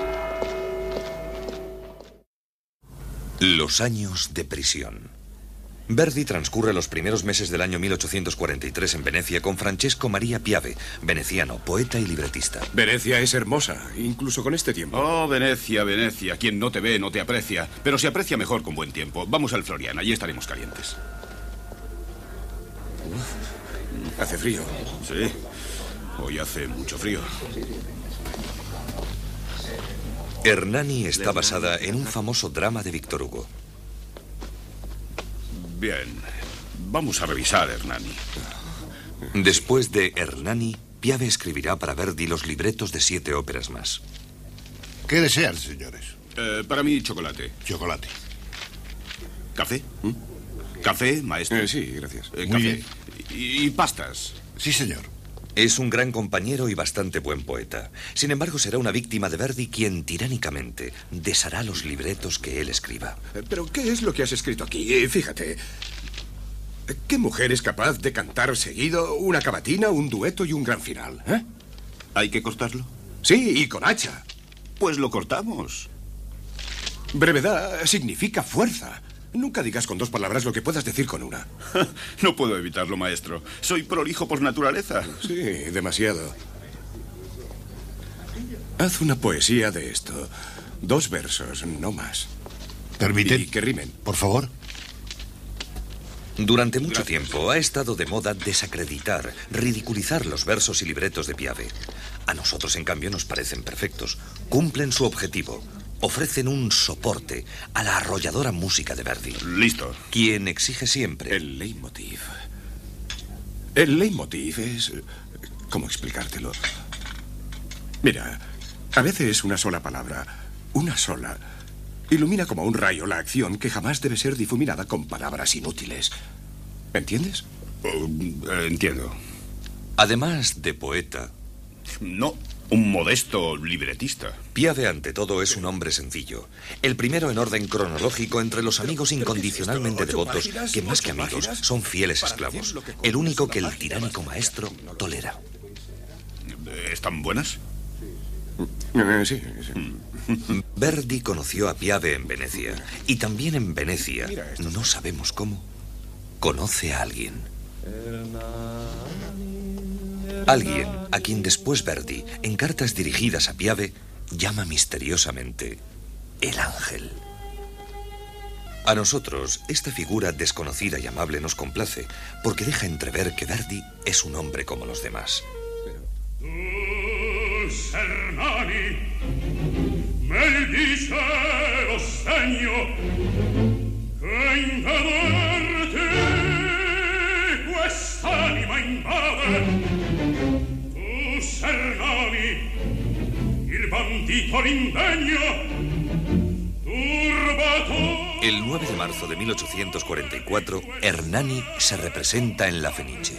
Los años de prisión. Verdi transcurre los primeros meses del año 1843 en Venecia con Francesco Maria Piave, veneciano, poeta y libretista. Venecia es hermosa, incluso con este tiempo. Oh, Venecia, Venecia. Quien no te ve no te aprecia. Pero se aprecia mejor con buen tiempo. Vamos al Florian, allí estaremos calientes. Hace frío. Sí, hoy hace mucho frío. Hernani está basada en un famoso drama de Víctor Hugo. Bien, vamos a revisar Hernani. Después de Hernani, Piave escribirá para Verdi los libretos de 7 óperas más. ¿Qué desean, señores? Para mí, chocolate. Chocolate. ¿Café? ¿Café, maestro? Sí, gracias. Café. Muy bien. ¿Y pastas? Sí, señor. Es un gran compañero y bastante buen poeta. Sin embargo, será una víctima de Verdi quien tiránicamente deshará los libretos que él escriba. ¿Pero qué es lo que has escrito aquí? Fíjate. ¿Qué mujer es capaz de cantar seguido una cavatina, un dueto y un gran final? ¿Hay que cortarlo? Sí, y con hacha. Pues lo cortamos. Brevedad significa fuerza. Nunca digas con 2 palabras lo que puedas decir con una. No puedo evitarlo, maestro. Soy prolijo por naturaleza. Sí, demasiado. Haz una poesía de esto. 2 versos, no más. ¿Permiten? Y que rimen. Por favor. Durante mucho tiempo ha estado de moda desacreditar, ridiculizar los versos y libretos de Piave. A nosotros, en cambio, nos parecen perfectos. Cumplen su objetivo. Ofrecen un soporte a la arrolladora música de Verdi. Listo. Quien exige siempre... El leitmotiv. El leitmotiv es... ¿Cómo explicártelo? Mira, a veces una sola palabra, una sola, ilumina como un rayo la acción que jamás debe ser difuminada con palabras inútiles. ¿Entiendes? Entiendo. Además de poeta... No, un modesto libretista. Piave, ante todo, es un hombre sencillo. El primero en orden cronológico entre los amigos incondicionalmente devotos, que más que amigos son fieles esclavos. El único que el tiránico maestro tolera. ¿Están buenas? Sí. Verdi conoció a Piave en Venecia. Y también en Venecia, no sabemos cómo, conoce a alguien. Alguien a quien después Verdi, en cartas dirigidas a Piave, llama misteriosamente el ángel. A nosotros, esta figura desconocida y amable nos complace, porque deja entrever que Verdi es un hombre como los demás. Hernani, me dice lo segno che in vederte quest'anima invade. Tu, Hernani, il bandito l'indegno, turbato. El 9 de marzo de 1844, Hernani se representa en la Fenice.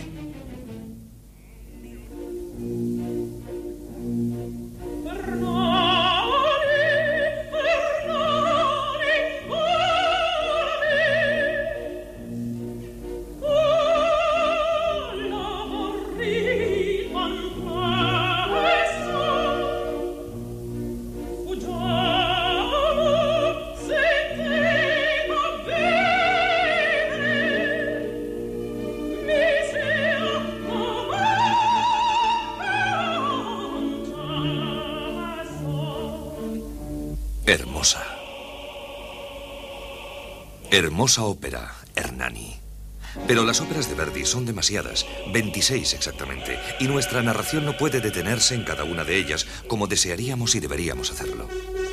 Hermosa ópera, Hernani. Pero las óperas de Verdi son demasiadas, 26 exactamente, y nuestra narración no puede detenerse en cada una de ellas, como desearíamos y deberíamos hacerlo.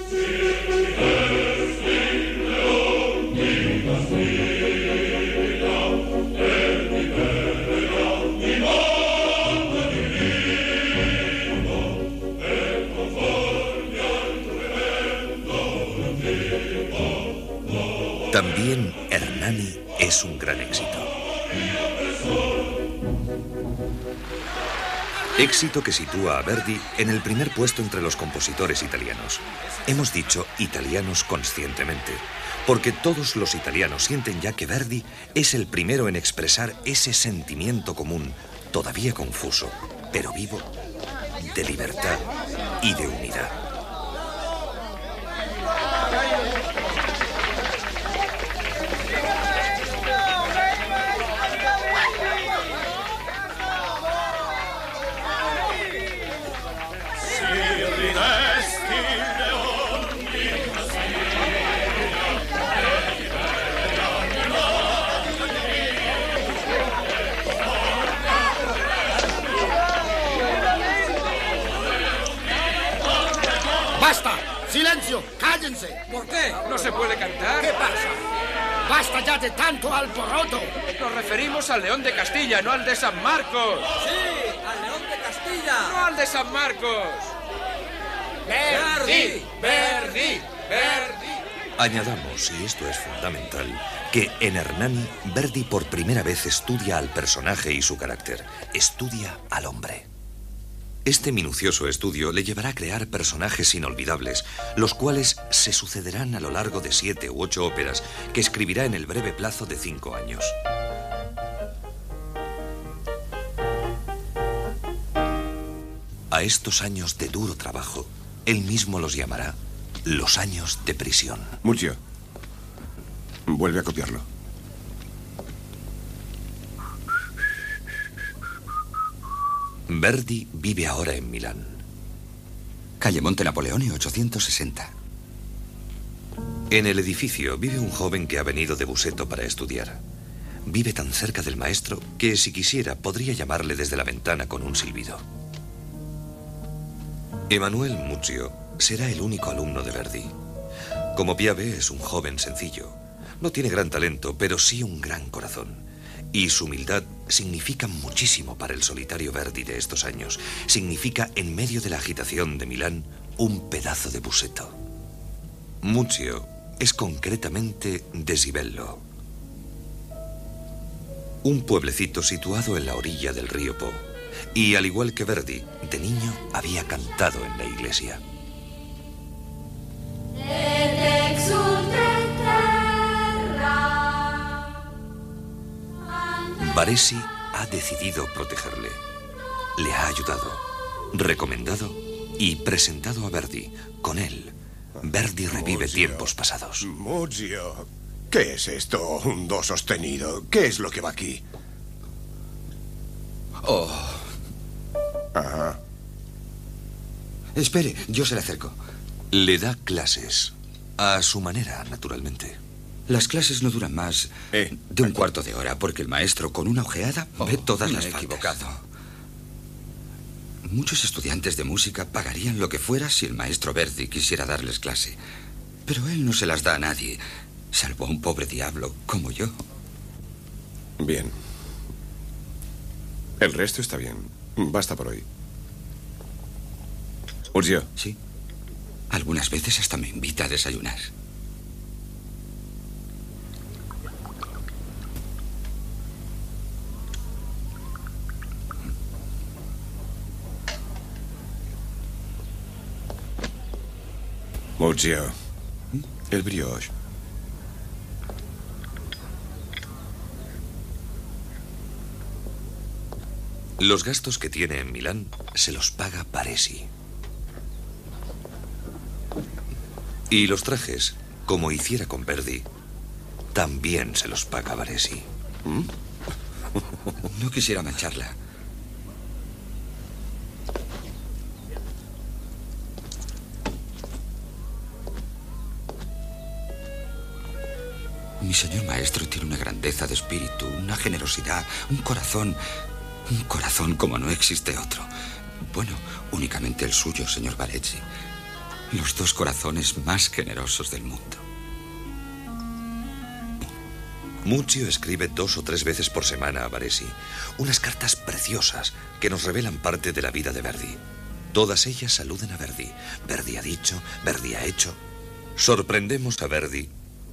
También Hernani es un gran éxito. Éxito que sitúa a Verdi en el primer puesto entre los compositores italianos. Hemos dicho italianos conscientemente, porque todos los italianos sienten ya que Verdi es el primero en expresar ese sentimiento común, todavía confuso, pero vivo, de libertad y de unidad. ¡Basta! ¡Silencio! ¡Cállense! ¿Por qué? ¿No se puede cantar? ¿Qué pasa? ¡Basta ya de tanto alboroto! Nos referimos al León de Castilla, no al de San Marcos. Sí, al León de Castilla. Bastilla! ¡No al de San Marcos! ¡Verdi! ¡Verdi! ¡Verdi! Añadamos, y esto es fundamental, que en Hernani, Verdi por primera vez estudia al personaje y su carácter. Estudia al hombre. Este minucioso estudio le llevará a crear personajes inolvidables, los cuales se sucederán a lo largo de 7 u 8 óperas que escribirá en el breve plazo de 5 años. A estos años de duro trabajo, él mismo los llamará los años de prisión. Muzio, vuelve a copiarlo. Verdi vive ahora en Milán. Calle Monte Napoleone 860. En el edificio vive un joven que ha venido de Busseto para estudiar. Vive tan cerca del maestro que, si quisiera, podría llamarle desde la ventana con un silbido. Emanuel Muzio será el único alumno de Verdi. Como Piave, es un joven sencillo. No tiene gran talento, pero sí un gran corazón. Y su humildad significa muchísimo para el solitario Verdi de estos años. Significa, en medio de la agitación de Milán, un pedazo de Busseto. Muzio es concretamente de Sibello, un pueblecito situado en la orilla del río Po. Y al igual que Verdi, de niño había cantado en la iglesia. Baresi ha decidido protegerle. Le ha ayudado, recomendado y presentado a Verdi. Con él, Verdi revive tiempos pasados. Muzio, ¿qué es esto? Un do sostenido. ¿Qué es lo que va aquí? Oh. Ajá. Espere, yo se le acerco. Le da clases. A su manera, naturalmente. Las clases no duran más de un cuarto de hora, porque el maestro, con una ojeada, ve todas las faltas. Equivocado. Muchos estudiantes de música pagarían lo que fuera si el maestro Verdi quisiera darles clase. Pero él no se las da a nadie, salvo a un pobre diablo como yo. Bien. El resto está bien. Basta por hoy. Muzio. Sí. Algunas veces hasta me invita a desayunar. Muzio, el brioche. Los gastos que tiene en Milán se los paga Baresi. Y los trajes, como hiciera con Verdi, también se los paga Baresi. No quisiera mancharla. Mi señor maestro tiene una grandeza de espíritu, una generosidad, un corazón como no existe otro. Bueno, únicamente el suyo, señor Baresi. Los dos corazones más generosos del mundo. Muzio escribe 2 o 3 veces por semana a Baresi. Unas cartas preciosas que nos revelan parte de la vida de Verdi. Todas ellas aluden a Verdi. Verdi ha dicho, Verdi ha hecho. Sorprendemos a Verdi.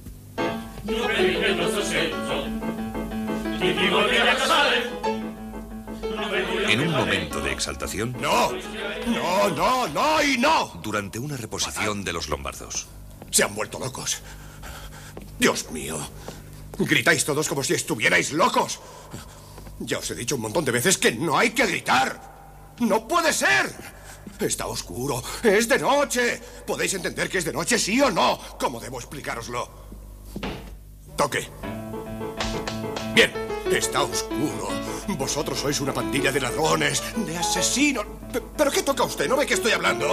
En un momento de exaltación... ¡No! ¡No, no, no y no! Durante una reposición de los lombardos. Se han vuelto locos. Dios mío. Gritáis todos como si estuvierais locos. Ya os he dicho un montón de veces que no hay que gritar. ¡No puede ser! Está oscuro. Es de noche. ¿Podéis entender que es de noche, sí o no? ¿Cómo debo explicároslo? Toque. Bien, está oscuro. Vosotros sois una pandilla de ladrones, de asesinos. ¿Pero qué toca usted? ¿No ve que estoy hablando?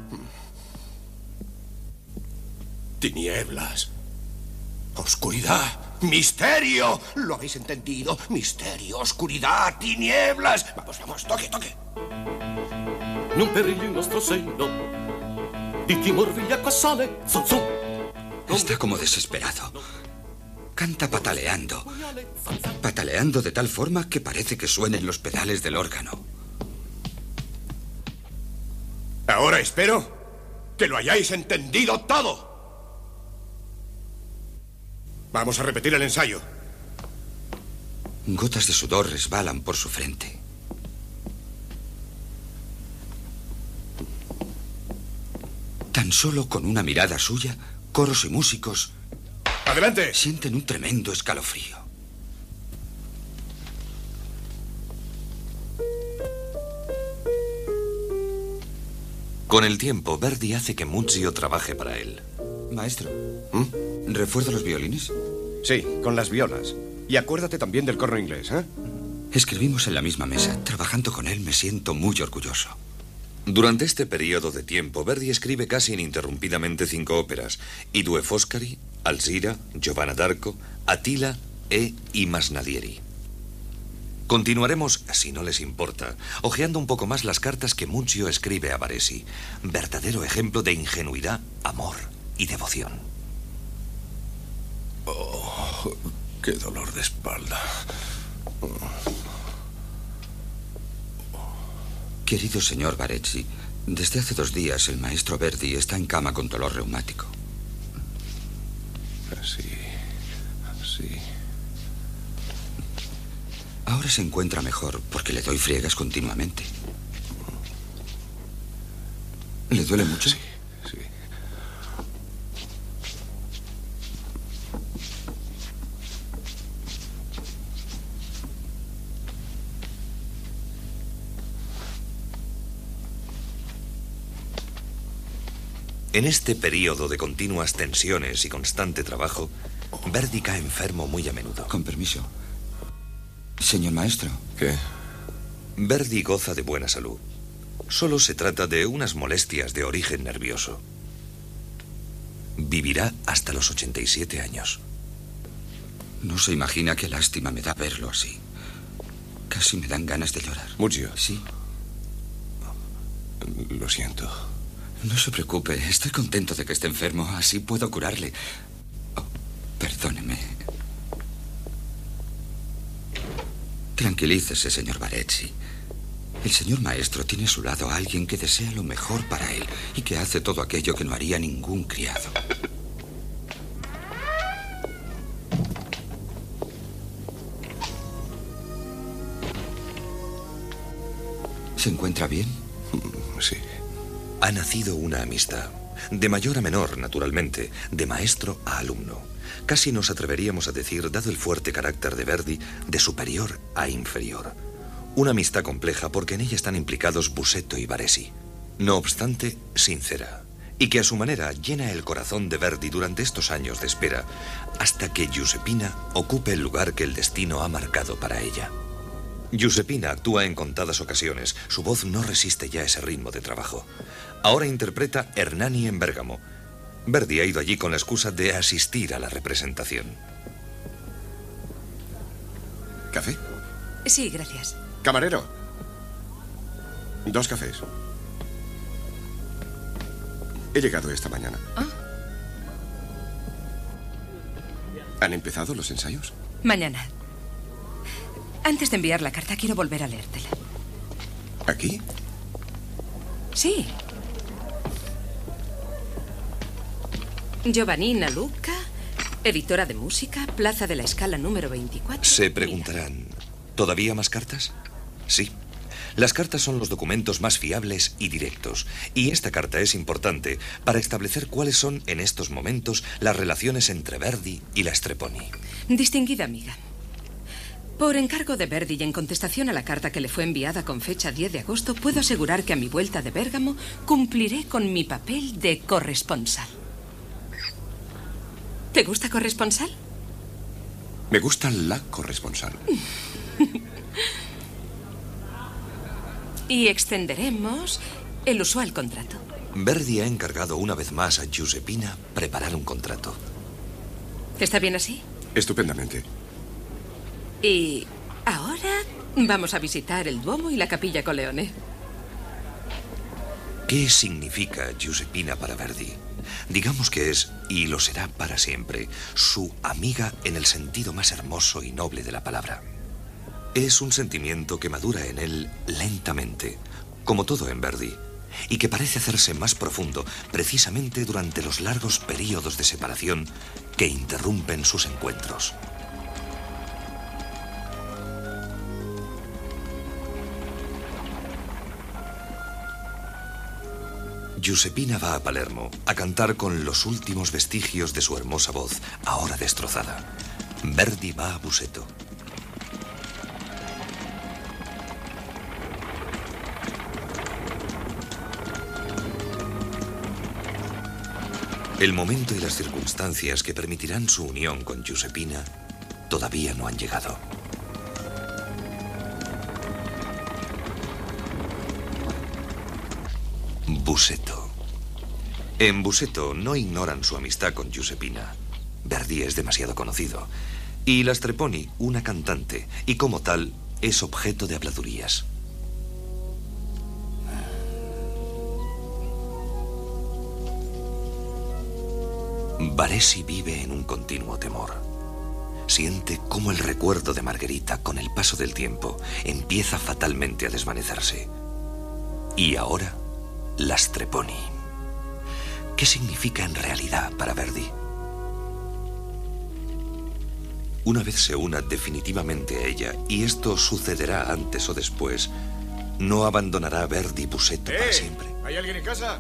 Tinieblas. Oscuridad. Misterio. ¿Lo habéis entendido? Misterio, oscuridad, tinieblas. Vamos, vamos, toque, toque. Non perilli il nostro seno, di timor viglia qua sale, son, son. Está como desesperado. Canta pataleando. Pataleando de tal forma que parece que suenen los pedales del órgano. Ahora espero que lo hayáis entendido todo. Vamos a repetir el ensayo. Gotas de sudor resbalan por su frente. Tan solo con una mirada suya, coros y músicos... ¡Adelante! Sienten un tremendo escalofrío. Con el tiempo, Verdi hace que Muzio trabaje para él. Maestro, ¿refuerza los violines? Sí, con las violas. Y acuérdate también del corno inglés, ¿eh? Escribimos en la misma mesa. Trabajando con él me siento muy orgulloso. Durante este periodo de tiempo, Verdi escribe casi ininterrumpidamente 5 óperas: I Due Foscari, Alzira, Giovanna d'Arco, Attila e I Masnadieri. Continuaremos, si no les importa, hojeando un poco más las cartas que Muzio escribe a Baresi. Verdadero ejemplo de ingenuidad, amor y devoción. Oh, qué dolor de espalda. Querido señor Baresi, desde hace 2 días el maestro Verdi está en cama con dolor reumático. Así. Ahora se encuentra mejor porque le doy friegas continuamente. ¿Le duele mucho? Sí. En este periodo de continuas tensiones y constante trabajo, Verdi cae enfermo muy a menudo. Con permiso. Señor maestro. ¿Qué? Verdi goza de buena salud. Solo se trata de unas molestias de origen nervioso. Vivirá hasta los 87 años. No se imagina qué lástima me da verlo así. Casi me dan ganas de llorar. Muzio. Sí. Lo siento. No se preocupe, estoy contento de que esté enfermo. Así puedo curarle. Oh, perdóneme. Tranquilícese, señor Baresi. El señor maestro tiene a su lado a alguien que desea lo mejor para él y que hace todo aquello que no haría ningún criado. ¿Se encuentra bien? Sí. Ha nacido una amistad, de mayor a menor, naturalmente, de maestro a alumno. Casi nos atreveríamos a decir, dado el fuerte carácter de Verdi, de superior a inferior. Una amistad compleja porque en ella están implicados Bussetto y Baresi. No obstante, sincera, y que a su manera llena el corazón de Verdi durante estos años de espera, hasta que Giuseppina ocupe el lugar que el destino ha marcado para ella. Giuseppina actúa en contadas ocasiones. Su voz no resiste ya ese ritmo de trabajo. Ahora interpreta Hernani en Bérgamo. Verdi ha ido allí con la excusa de asistir a la representación. ¿Café? Sí, gracias. Camarero. 2 cafés. He llegado esta mañana. Ah. ¿Han empezado los ensayos? Mañana. Antes de enviar la carta, quiero volver a leértela. ¿Aquí? Sí. Giovannina Lucca, editora de música, Plaza de la Scala número 24. Se preguntarán, ¿todavía más cartas? Sí. Las cartas son los documentos más fiables y directos. Y esta carta es importante para establecer cuáles son, en estos momentos, las relaciones entre Verdi y la Strepponi. Distinguida amiga. Por encargo de Verdi y en contestación a la carta que le fue enviada con fecha 10 de agosto, puedo asegurar que a mi vuelta de Bérgamo cumpliré con mi papel de corresponsal. ¿Te gusta corresponsal? Me gusta la corresponsal. Y extenderemos el usual contrato. Verdi ha encargado una vez más a Giuseppina preparar un contrato. ¿Está bien así? Estupendamente. Y ahora vamos a visitar el Duomo y la Capilla Coleone. ¿Qué significa Giuseppina para Verdi? Digamos que es, y lo será para siempre, su amiga en el sentido más hermoso y noble de la palabra. Es un sentimiento que madura en él lentamente, como todo en Verdi, y que parece hacerse más profundo precisamente durante los largos períodos de separación que interrumpen sus encuentros. Giuseppina va a Palermo a cantar con los últimos vestigios de su hermosa voz, ahora destrozada. Verdi va a Busseto. El momento y las circunstancias que permitirán su unión con Giuseppina todavía no han llegado. Busseto. En Busseto no ignoran su amistad con Giuseppina. Verdi es demasiado conocido. Y la Strepponi, una cantante, y como tal, es objeto de habladurías. Baresi vive en un continuo temor. Siente cómo el recuerdo de Margherita, con el paso del tiempo, empieza fatalmente a desvanecerse. Y ahora, la Strepponi. ¿Qué significa en realidad para Verdi? Una vez se una definitivamente a ella, y esto sucederá antes o después, no abandonará Verdi Busseto para siempre. ¿Hay alguien en casa?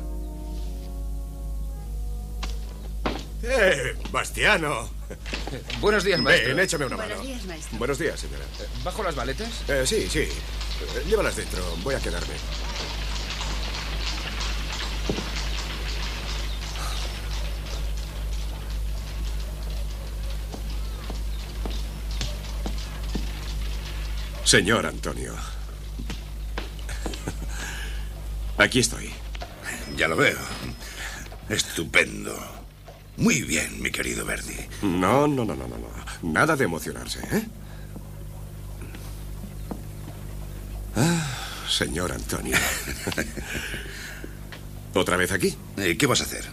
Bastiano. Buenos días, maestro. Ven, échame una mano. Buenos días, maestro. Buenos días, señora. ¿Bajo las maletas? Sí. Llévalas dentro. Voy a quedarme. Señor Antonio. Aquí estoy. Ya lo veo. Estupendo. Muy bien, mi querido Verdi. No. Nada de emocionarse, ¿eh? Señor Antonio. ¿Otra vez aquí? ¿Qué vas a hacer?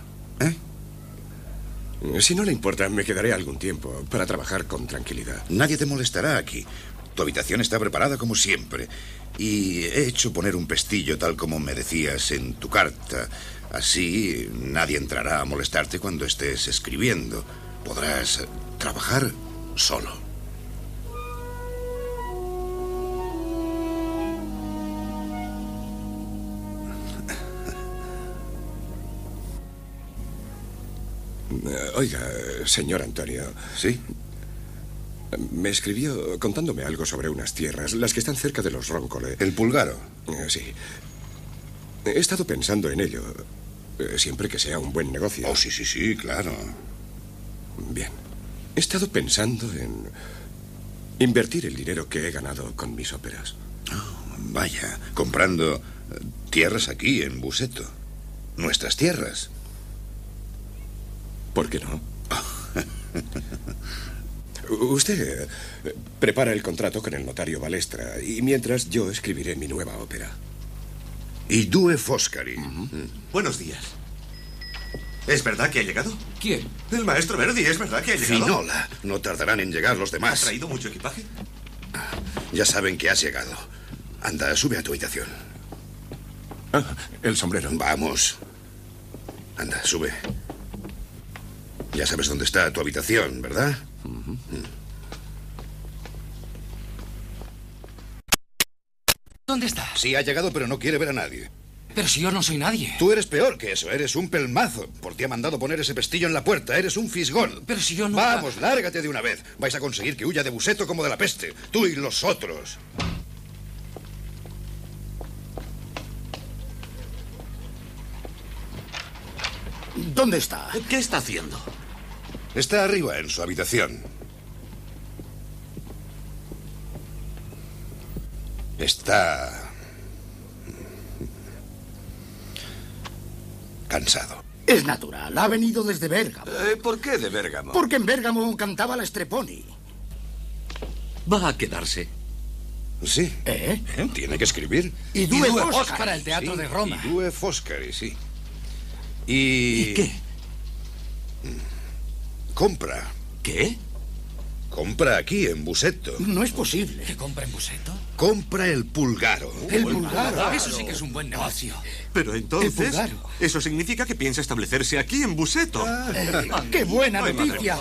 Si no le importa, me quedaré algún tiempo para trabajar con tranquilidad. Nadie te molestará aquí. Tu habitación está preparada como siempre. Y he hecho poner un pestillo tal como me decías en tu carta. Así nadie entrará a molestarte cuando estés escribiendo. Podrás trabajar solo. Oiga, señor Antonio. ¿Sí? Me escribió contándome algo sobre unas tierras, las que están cerca de los Róncole. ¿El Pulgaro? Sí. He estado pensando en ello, siempre que sea un buen negocio. Oh, sí, claro. Bien. He estado pensando en invertir el dinero que he ganado con mis óperas. Oh, vaya, comprando tierras aquí, en Busseto. Nuestras tierras. ¿Por qué no? Usted prepara el contrato con el notario Balestra y mientras yo escribiré mi nueva ópera. Y Due Foscari. Buenos días. ¿Es verdad que ha llegado? ¿Quién? El maestro Verdi, ¿es verdad que ha llegado? Finola. No tardarán en llegar los demás. ¿Ha traído mucho equipaje? Ya saben que has llegado. Anda, sube a tu habitación. El sombrero. Vamos. Anda, sube. Ya sabes dónde está tu habitación, ¿verdad? ¿Dónde está? Sí, ha llegado, pero no quiere ver a nadie. Pero si yo no soy nadie. Tú eres peor que eso, eres un pelmazo. Por ti ha mandado poner ese pestillo en la puerta, eres un fisgón. Pero si yo no... Vamos, lárgate de una vez. Vais a conseguir que huya de Busseto como de la peste. Tú y los otros. ¿Dónde está? ¿Qué está haciendo? Está arriba, en su habitación. Está... cansado. Es natural, ha venido desde Bérgamo. ¿Por qué de Bérgamo? Porque en Bérgamo cantaba la Strepponi. ¿Va a quedarse? Sí. Tiene que escribir. Y Due Foscari para el Teatro de Roma. Y Due Foscari, sí. ¿Y qué? Compra. ¿Qué? Compra aquí, en Busseto. No es posible. ¿Que compra en Busseto? Compra el Pulgaro. El Pulgaro. Eso sí que es un buen negocio. Pero entonces, eso significa que piensa establecerse aquí, en Busseto. ¡Qué buena noticia!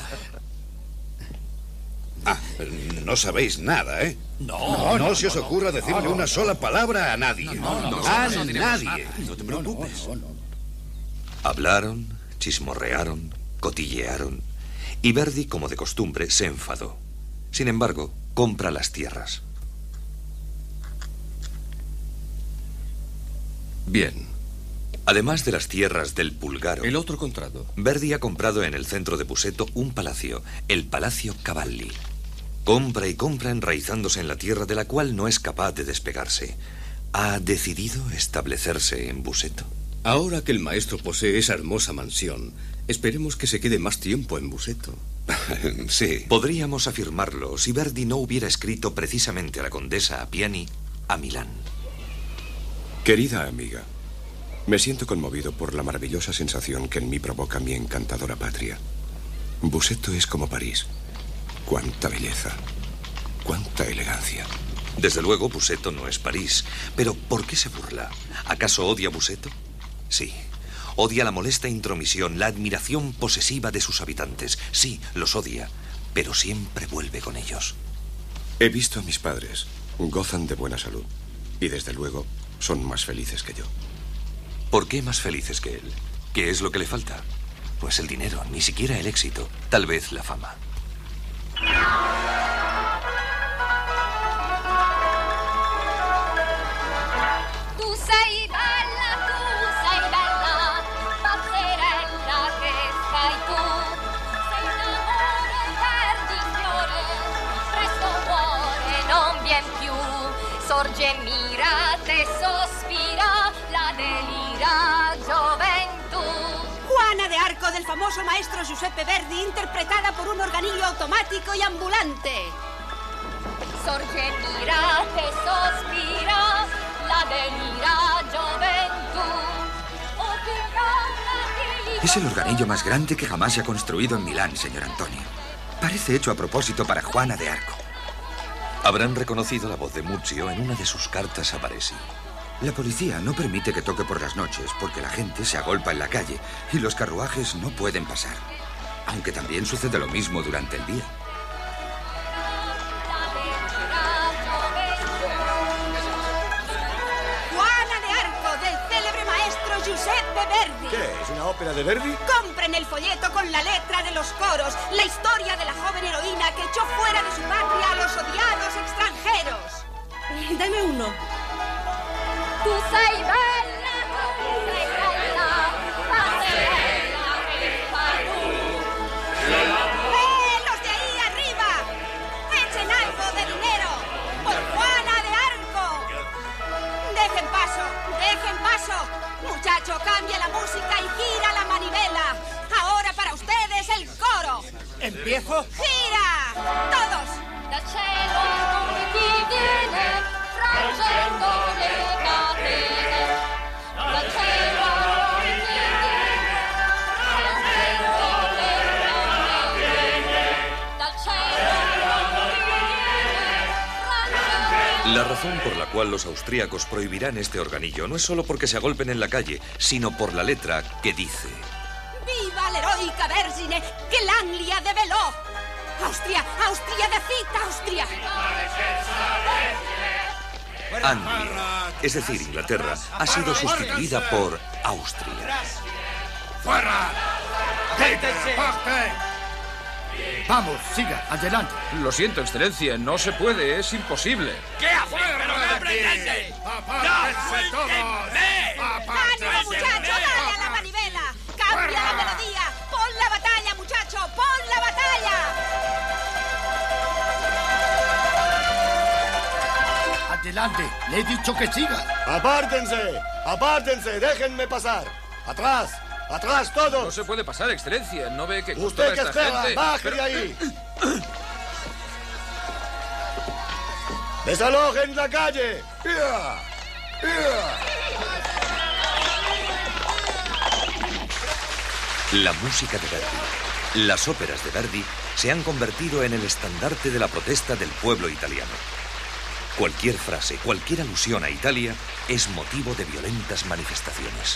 No sabéis nada, ¿eh? No se os ocurra decirle una sola palabra a nadie. A nadie. No te preocupes. Hablaron, chismorrearon, cotillearon, y Verdi, como de costumbre, se enfadó. Sin embargo, compra las tierras. Bien. Además de las tierras del Pulgaro, El otro contrato. Verdi ha comprado en el centro de Busseto un palacio, el Palacio Cavalli. Compra y compra enraizándose en la tierra de la cual no es capaz de despegarse. ¿Ha decidido establecerse en Busseto? Ahora que el maestro posee esa hermosa mansión, esperemos que se quede más tiempo en Busseto. Sí. Podríamos afirmarlo si Verdi no hubiera escrito precisamente a la condesa Appiani a Milán. Querida amiga, me siento conmovido por la maravillosa sensación que en mí provoca mi encantadora patria. Busseto es como París. Cuánta belleza, cuánta elegancia. Desde luego, Busseto no es París. Pero ¿por qué se burla? ¿Acaso odia Busseto? Sí. Odia la molesta intromisión, la admiración posesiva de sus habitantes. Sí, los odia, pero siempre vuelve con ellos. He visto a mis padres. Gozan de buena salud. Y desde luego, son más felices que yo. ¿Por qué más felices que él? ¿Qué es lo que le falta? Pues el dinero, ni siquiera el éxito. Tal vez la fama. Tu sei bella, pazzerella che sei tu. Sei un amore verdi fiore, presto muore, non vien più. Sorge, mira, te sospira, la delira gioventù. Juana de Arco del famoso maestro Giuseppe Verdi, interpretada por un organillo automático y ambulante. Sorge, mira, te sospira, la delira gioventù. Es el organillo más grande que jamás se ha construido en Milán, señor Antonio. Parece hecho a propósito para Juana de Arco. Habrán reconocido la voz de Muzio en una de sus cartas a Baresi. La policía no permite que toque por las noches porque la gente se agolpa en la calle y los carruajes no pueden pasar. Aunque también sucede lo mismo durante el día. Juana de Arco del célebre maestro Giuseppe Verdi. ¿Qué? ¿Es una ópera de Verdi? Compren el folleto con la letra de los coros, la historia de la joven heroína que echó fuera de su patria a los odiados extranjeros. Dame uno. Tu sei bella, pazzerella che fai tu. ¡Los de ahí arriba! ¡Echen algo de dinero! ¡Por Juana de Arco! ¡Dejen paso! ¡Dejen paso! Muchacho, cambia la música y gira la manivela. Ahora para ustedes el coro. ¿Empiezo? ¡Gira! ¡Todos! Da cielo ti viene, frangendo le catene. Da cielo ti viene, frangendo le catene. Dal cielo ti viene, La razón por la cual los austríacos prohibirán este organillo no es solo porque se agolpen en la calle, sino por la letra que dice: ¡Viva l'eroica vergine che l'Anglia develò! ¡Austria! ¡Austria de cita, Austria! Anglia, es decir, Inglaterra, ha sido sustituida por Austria. ¡Fuera! ¡Quítese! Vamos, siga, adelante. Lo siento, excelencia, no se puede, es imposible. ¿Qué hacéis? ¿Pero qué pretende? ¡Apártense todos! ¡Ánimo, muchacho! ¡Dale a la manivela! ¡Cambia la melodía! ¡Pon la batalla, muchacho! ¡Pon la batalla! Adelante, le he dicho que siga. ¡Apártense! ¡Apártense! ¡Déjenme pasar! ¡Atrás! ¡Atrás todos! No se puede pasar, excelencia. ¿No ve que con ¡Usted toda que esta espera! gente... ¡Baje de ahí! ¡Desalojen la calle! ¡Ia! ¡Ia! La música de Verdi, las óperas de Verdi, se han convertido en el estandarte de la protesta del pueblo italiano. Cualquier frase, cualquier alusión a Italia es motivo de violentas manifestaciones.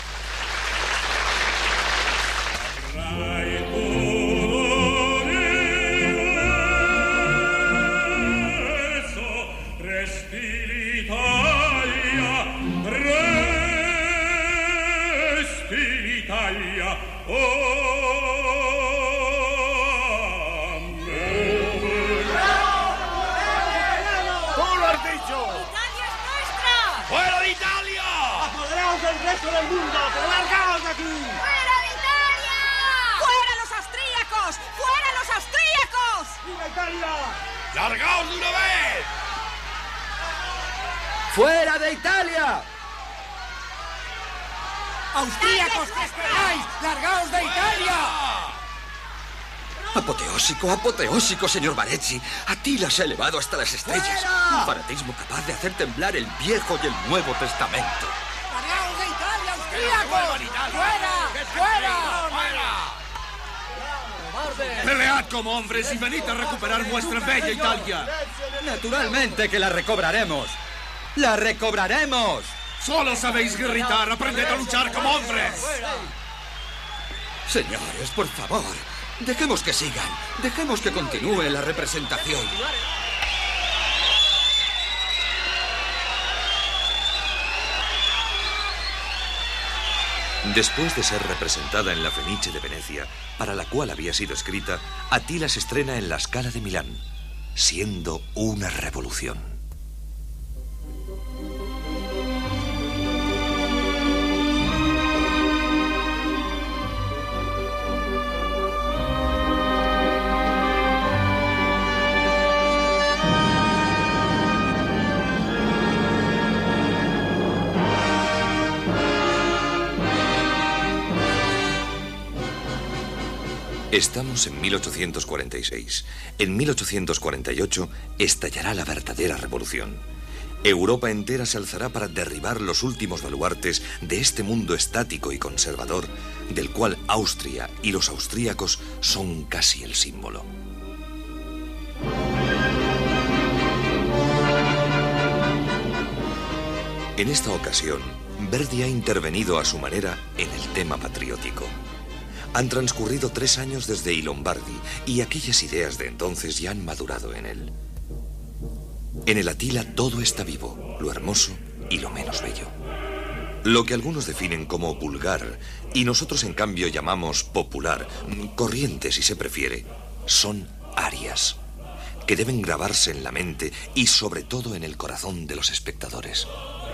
¡El resto del mundo! ¡Largaos de aquí! ¡Fuera de Italia! ¡Fuera los austríacos! ¡Fuera los austríacos! ¡Viva Italia! ¡Largaos de una vez! ¡Fuera de Italia! ¡Austríacos, qué esperáis! ¡Largaos de Italia! Apoteósico, apoteósico, señor Barezzi. Atila se ha elevado hasta las estrellas. ¡Fuera! Un fanatismo capaz de hacer temblar el Viejo y el Nuevo Testamento. ¡Largaos de Italia, austríacos! ¡Fuera! ¡Fuera! ¡Fuera! ¡Pelead como hombres y venid a recuperar vuestra bella Italia! Naturalmente que la recobraremos. ¡La recobraremos! ¡Solo sabéis gritar! ¡Aprended a luchar como hombres! Señores, por favor, dejemos que sigan. Dejemos que continúe la representación. Después de ser representada en la Fenice de Venecia, para la cual había sido escrita, Atila se estrena en la Scala de Milán, siendo una revolución. Estamos en 1846. En 1848 estallará la verdadera revolución. Europa entera se alzará para derribar los últimos baluartes de este mundo estático y conservador, del cual Austria y los austríacos son casi el símbolo. En esta ocasión, Verdi ha intervenido a su manera en el tema patriótico. Han transcurrido 3 años desde I Lombardi y aquellas ideas de entonces ya han madurado en él. En el Atila todo está vivo, lo hermoso y lo menos bello. Lo que algunos definen como vulgar y nosotros en cambio llamamos popular, corriente si se prefiere, son arias que deben grabarse en la mente y sobre todo en el corazón de los espectadores.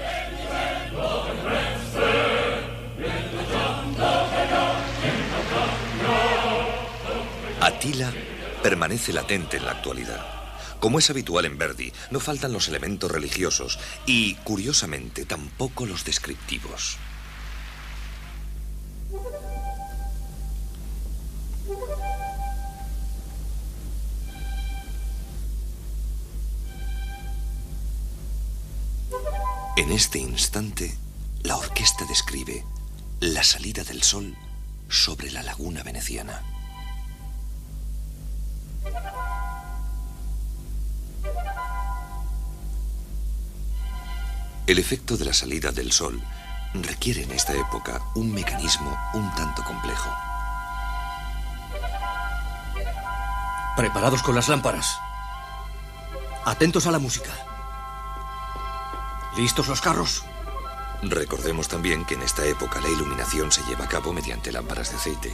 Atila permanece latente en la actualidad. Como es habitual en Verdi, no faltan los elementos religiosos y, curiosamente, tampoco los descriptivos. En este instante, la orquesta describe la salida del sol sobre la laguna veneciana. El efecto de la salida del sol requiere en esta época un mecanismo un tanto complejo. Preparados con las lámparas. Atentos a la música. ¿Listos los carros? Recordemos también que en esta época la iluminación se lleva a cabo mediante lámparas de aceite.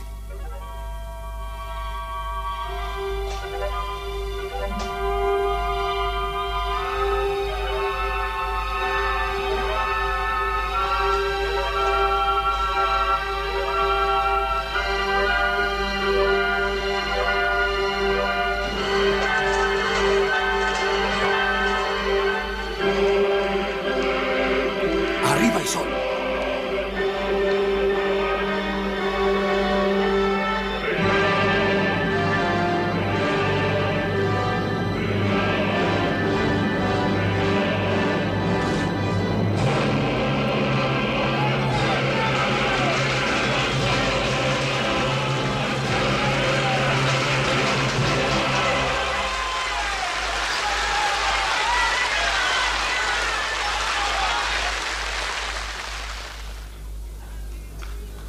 Arriba el sol.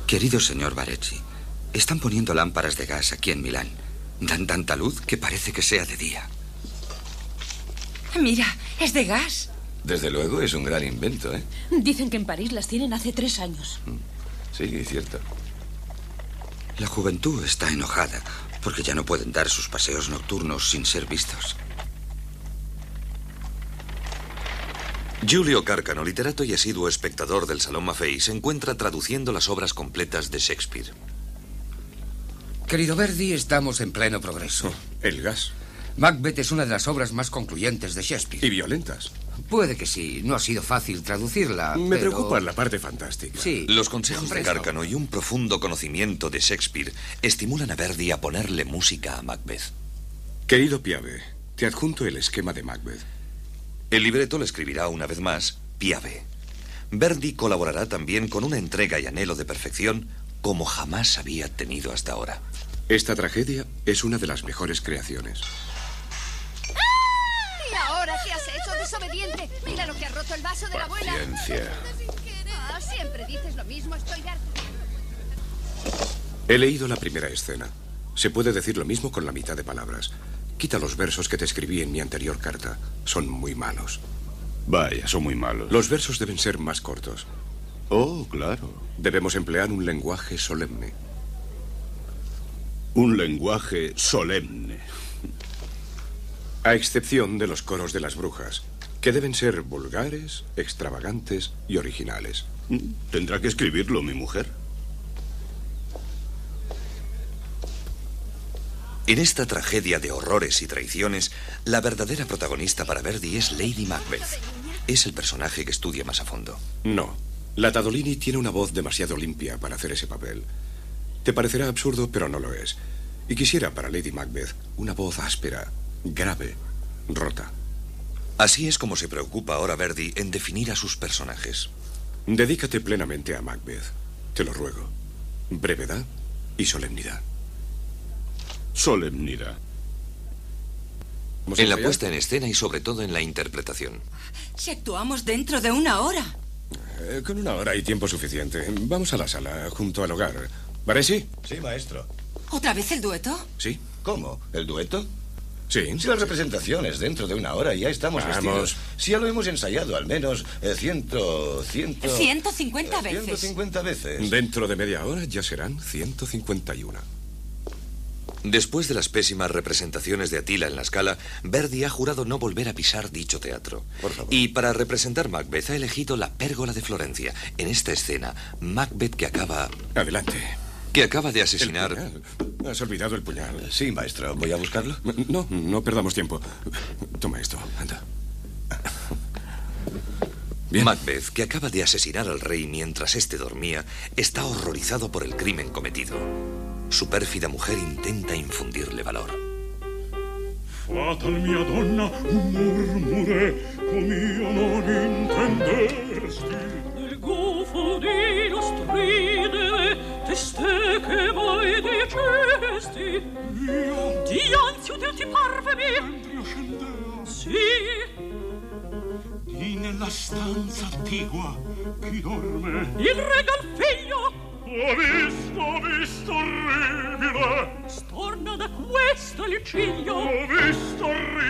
Querido señor Barezzi, están poniendo lámparas de gas aquí en Milán. Dan tanta luz que parece que sea de día. Mira, es de gas. Desde luego es un gran invento, ¿eh? Dicen que en París las tienen hace 3 años. Sí, cierto. La juventud está enojada porque ya no pueden dar sus paseos nocturnos sin ser vistos. Giulio Cárcano, literato y asiduo espectador del Salón Maffei, se encuentra traduciendo las obras completas de Shakespeare. Querido Verdi, estamos en pleno progreso. El gas. Macbeth es una de las obras más concluyentes de Shakespeare. Y violentas. Puede que sí. No ha sido fácil traducirla, Me pero... preocupa la parte fantástica. Sí. Los consejos de Cárcano y un profundo conocimiento de Shakespeare estimulan a Verdi a ponerle música a Macbeth. Querido Piave, te adjunto el esquema de Macbeth. El libreto lo escribirá una vez más Piave. Verdi colaborará también con una entrega y anhelo de perfección como jamás había tenido hasta ahora. Esta tragedia es una de las mejores creaciones. ¿Y ahora qué has hecho, desobediente? Mira lo que ha roto el vaso de la abuela. Paciencia. Ah, siempre dices lo mismo, estoy harto. He leído la primera escena. Se puede decir lo mismo con la mitad de palabras. Quita los versos que te escribí en mi anterior carta. Son muy malos. Vaya, son muy malos. Los versos deben ser más cortos. Oh, claro. Debemos emplear un lenguaje solemne. Un lenguaje solemne. A excepción de los coros de las brujas, que deben ser vulgares, extravagantes y originales. Tendrá que escribirlo mi mujer. En esta tragedia de horrores y traiciones, la verdadera protagonista para Verdi es Lady Macbeth. Es el personaje que estudia más a fondo. No. La Tadolini tiene una voz demasiado limpia para hacer ese papel. Te parecerá absurdo, pero no lo es. Y quisiera para Lady Macbeth una voz áspera, grave, rota. Así es como se preocupa ahora Verdi en definir a sus personajes. Dedícate plenamente a Macbeth. Te lo ruego. Brevedad y solemnidad. Solemnidad. En la puesta en escena y sobre todo en la interpretación. Si actuamos dentro de 1 hora. Con 1 hora hay tiempo suficiente. Vamos a la sala, junto al hogar. ¿Barezzi? Sí, maestro. ¿Otra vez el dueto? Sí. ¿Cómo? ¿El dueto? Sí. Si la representación es dentro de 1 hora, ya estamos vestidos. Si ya lo hemos ensayado al menos 150 veces. 150 veces. Dentro de media hora ya serán 151. Después de las pésimas representaciones de Attila en la Scala, Verdi ha jurado no volver a pisar dicho teatro. Por favor. Y para representar Macbeth ha elegido la Pérgola de Florencia. En esta escena, Macbeth que acaba... Adelante. Que acaba de asesinar... ¿Has olvidado el puñal? Sí, maestro. ¿Voy a buscarlo? No perdamos tiempo. Toma esto, anda. Bien. Macbeth, que acaba de asesinar al rey mientras éste dormía, está horrorizado por el crimen cometido. Su pérfida mujer intenta infundirle valor. Fatal mia donna, un murmure, com'io non intenderesti. Nel gufo di lo stridere, teste che voi dicesti. Io? Dianzi udil ti parve mi. Mentre scendea. Sì. Di nella stanza attigua, chi dorme? Il re Galfiglio. Ho visto orribile. Storna da questo il ciglio. Ho visto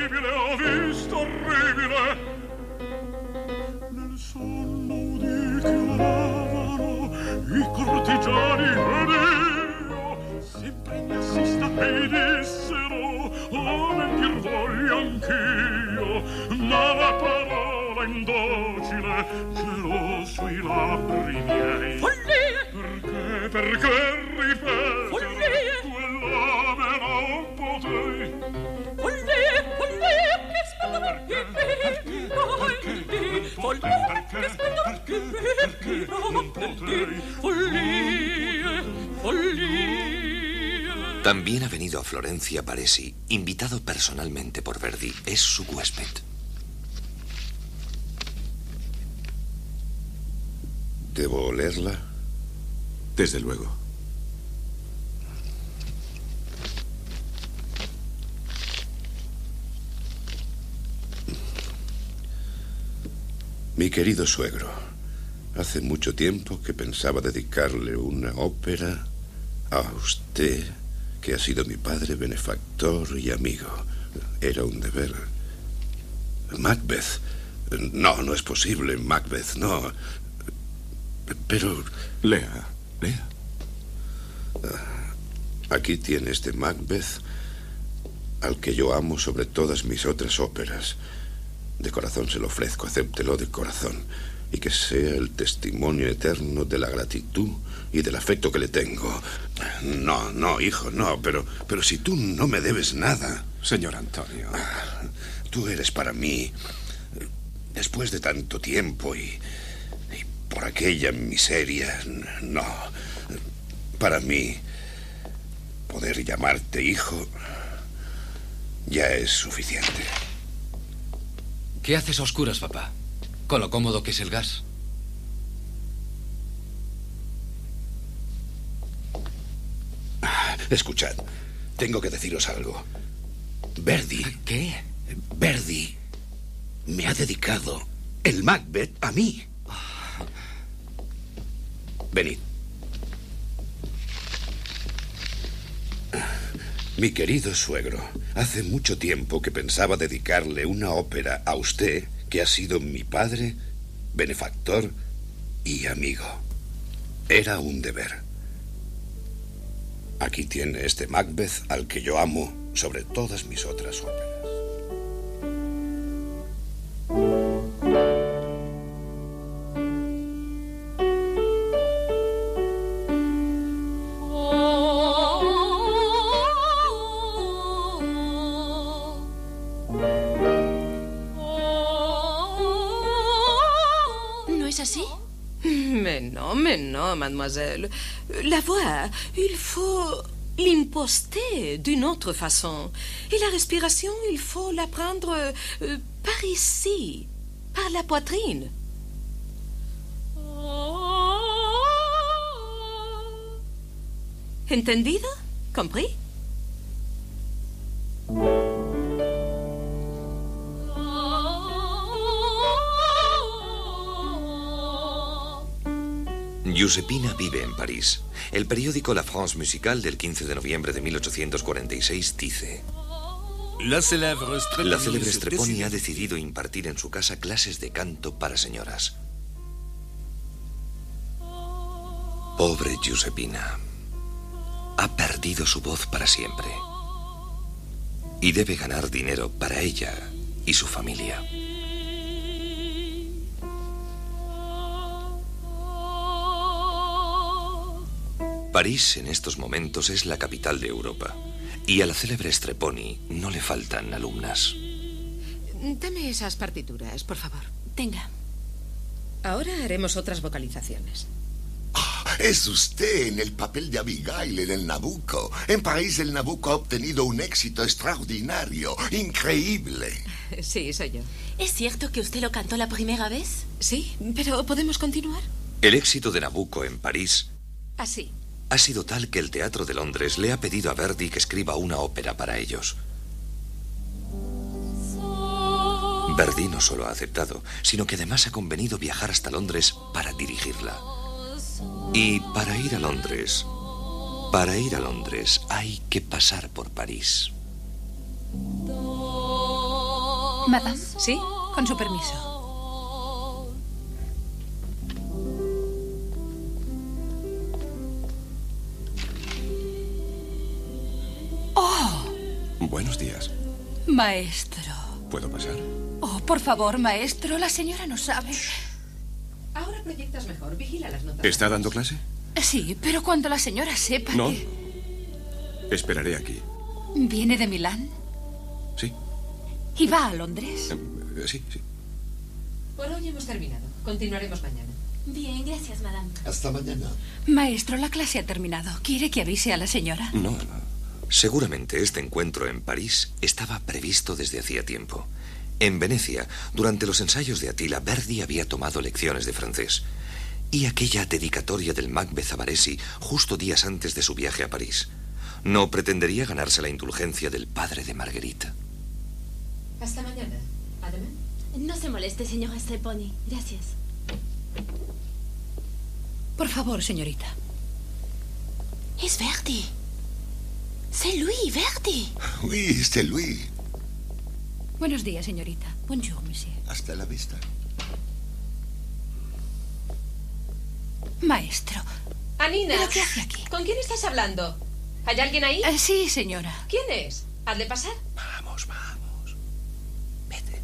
orribile. Nel sonno udì che oravano i cortigiani ed io. Sempre mi assista e dissero, oh, mentir voglio anch'io. Ma la parola indocile celò sui labbri miei. Follia! Perché ripetere Follia! quell'ame non potei. Follia! Che splendono i venti. Follia! Che splendono i venti. Follia! También ha venido a Florencia Barezzi, invitado personalmente por Verdi. Es su huésped. ¿Debo olerla? Desde luego. Mi querido suegro, Hace mucho tiempo que pensaba dedicarle una ópera a usted, que ha sido mi padre, benefactor y amigo. Era un deber. Macbeth. No, no es posible. Macbeth, no. Pero... Lea. Aquí tiene este Macbeth, al que yo amo sobre todas mis otras óperas. De corazón se lo ofrezco, acéptelo de corazón. Y que sea el testimonio eterno de la gratitud y del afecto que le tengo. No, hijo, no, pero si tú no me debes nada... Señor Antonio... Tú eres para mí, después de tanto tiempo y por aquella miseria, no. Para mí, poder llamarte hijo ya es suficiente. ¿Qué haces a oscuras, papá? Con lo cómodo que es el gas. Escuchad, tengo que deciros algo. Verdi... ¿Qué? Verdi me ha dedicado el Macbeth a mí. Venid. Mi querido suegro, hace mucho tiempo que pensaba dedicarle una ópera a usted, que ha sido mi padre, benefactor y amigo. Era un deber. Aquí tiene este Macbeth al que yo amo sobre todas mis otras óperas. Mais non, mademoiselle. La voix, il faut l'imposter d'une autre façon. Et la respiration, il faut la prendre par ici, par la poitrine. ¿Entendido? ¿Compris? Giuseppina vive en París. El periódico La France Musicale del 15 de noviembre de 1846 dice: La célebre Strepponi ha decidido impartir en su casa clases de canto para señoras. Pobre Giuseppina. Ha perdido su voz para siempre. Y debe ganar dinero para ella y su familia. París en estos momentos es la capital de Europa. Y a la célebre Strepponi no le faltan alumnas. Dame esas partituras, por favor. Tenga. Ahora haremos otras vocalizaciones. Es usted en el papel de Abigail en el Nabucco. En París el Nabucco ha obtenido un éxito extraordinario, increíble. Sí, soy yo. ¿Es cierto que usted lo cantó la primera vez? Sí, pero ¿podemos continuar? El éxito de Nabucco en París Así. ha sido tal que el Teatro de Londres le ha pedido a Verdi que escriba una ópera para ellos. Verdi no solo ha aceptado, sino que además ha convenido viajar hasta Londres para dirigirla. Y para ir a Londres hay que pasar por París. Madame. ¿Sí? Con su permiso. ¡Oh! Buenos días. Maestro. ¿Puedo pasar? Oh, por favor, maestro, la señora no sabe. Ahora proyectas mejor. Vigila las notas. ¿Está dando clase? Sí, pero cuando la señora sepa No. que... Esperaré aquí. ¿Viene de Milán? Sí. ¿Y va a Londres? Sí. Por hoy hemos terminado. Continuaremos mañana. Bien, gracias, madame. Hasta mañana. Maestro, la clase ha terminado. ¿Quiere que avise a la señora? No. Seguramente este encuentro en París estaba previsto desde hacía tiempo. En Venecia, durante los ensayos de Attila, Verdi había tomado lecciones de francés. Y aquella dedicatoria del Macbeth a Baresi justo días antes de su viaje a París. ¿No pretendería ganarse la indulgencia del padre de Marguerite? Hasta mañana. ¿Además? No se moleste, señora Strepponi. Gracias. Por favor, señorita. Es Verdi. C'est lui, Verdi. Oui, c'est lui. Buenos días, señorita. Bonjour, monsieur. Hasta la vista. Maestro. Anina. ¿Pero qué hace aquí? ¿Con quién estás hablando? ¿Hay alguien ahí? Sí, señora. ¿Quién es? Hazle pasar. Vamos, vamos. Vete.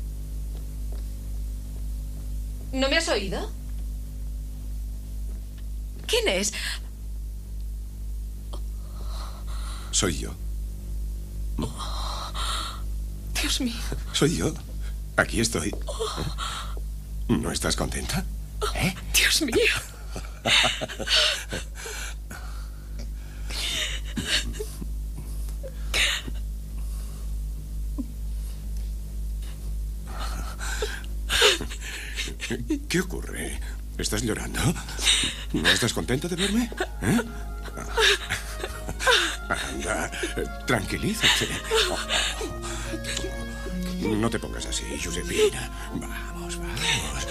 ¿No me has oído? ¿Quién es? Soy yo. Dios mío. Soy yo. Aquí estoy. ¿No estás contenta? ¿Eh? Dios mío. ¿Qué ocurre? ¿Estás llorando? ¿No estás contenta de verme? ¿Eh? Anda, tranquilízate. No te pongas así, Josepina. Vamos, vamos.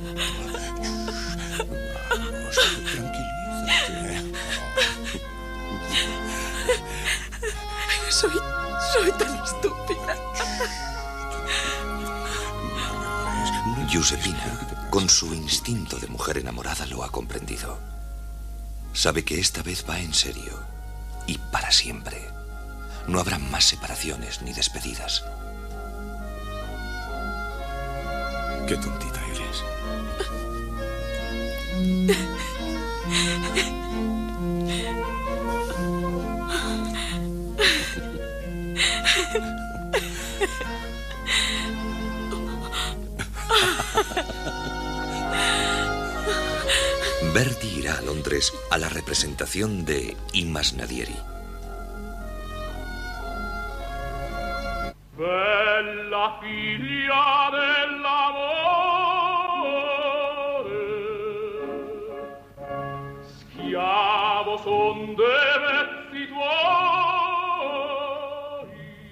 Vamos, tranquilízate. Soy tan estúpida. Josepina, con su instinto de mujer enamorada, lo ha comprendido. Sabe que esta vez va en serio. Y para siempre. No habrá más separaciones ni despedidas. Qué tontita eres. Verdi irá a Londres a la representación de I Masnadieri. Bella figlia dell'amore, schiavo son de vezzi tuoi,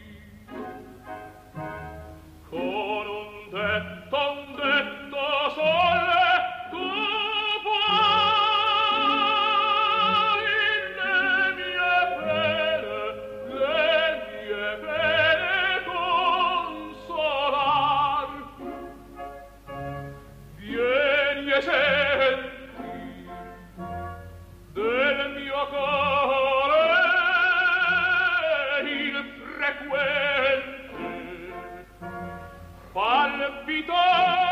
con un detto sole tu puoi le mie pene consolar. Vieni e senti del mio cuore il frequente palpitare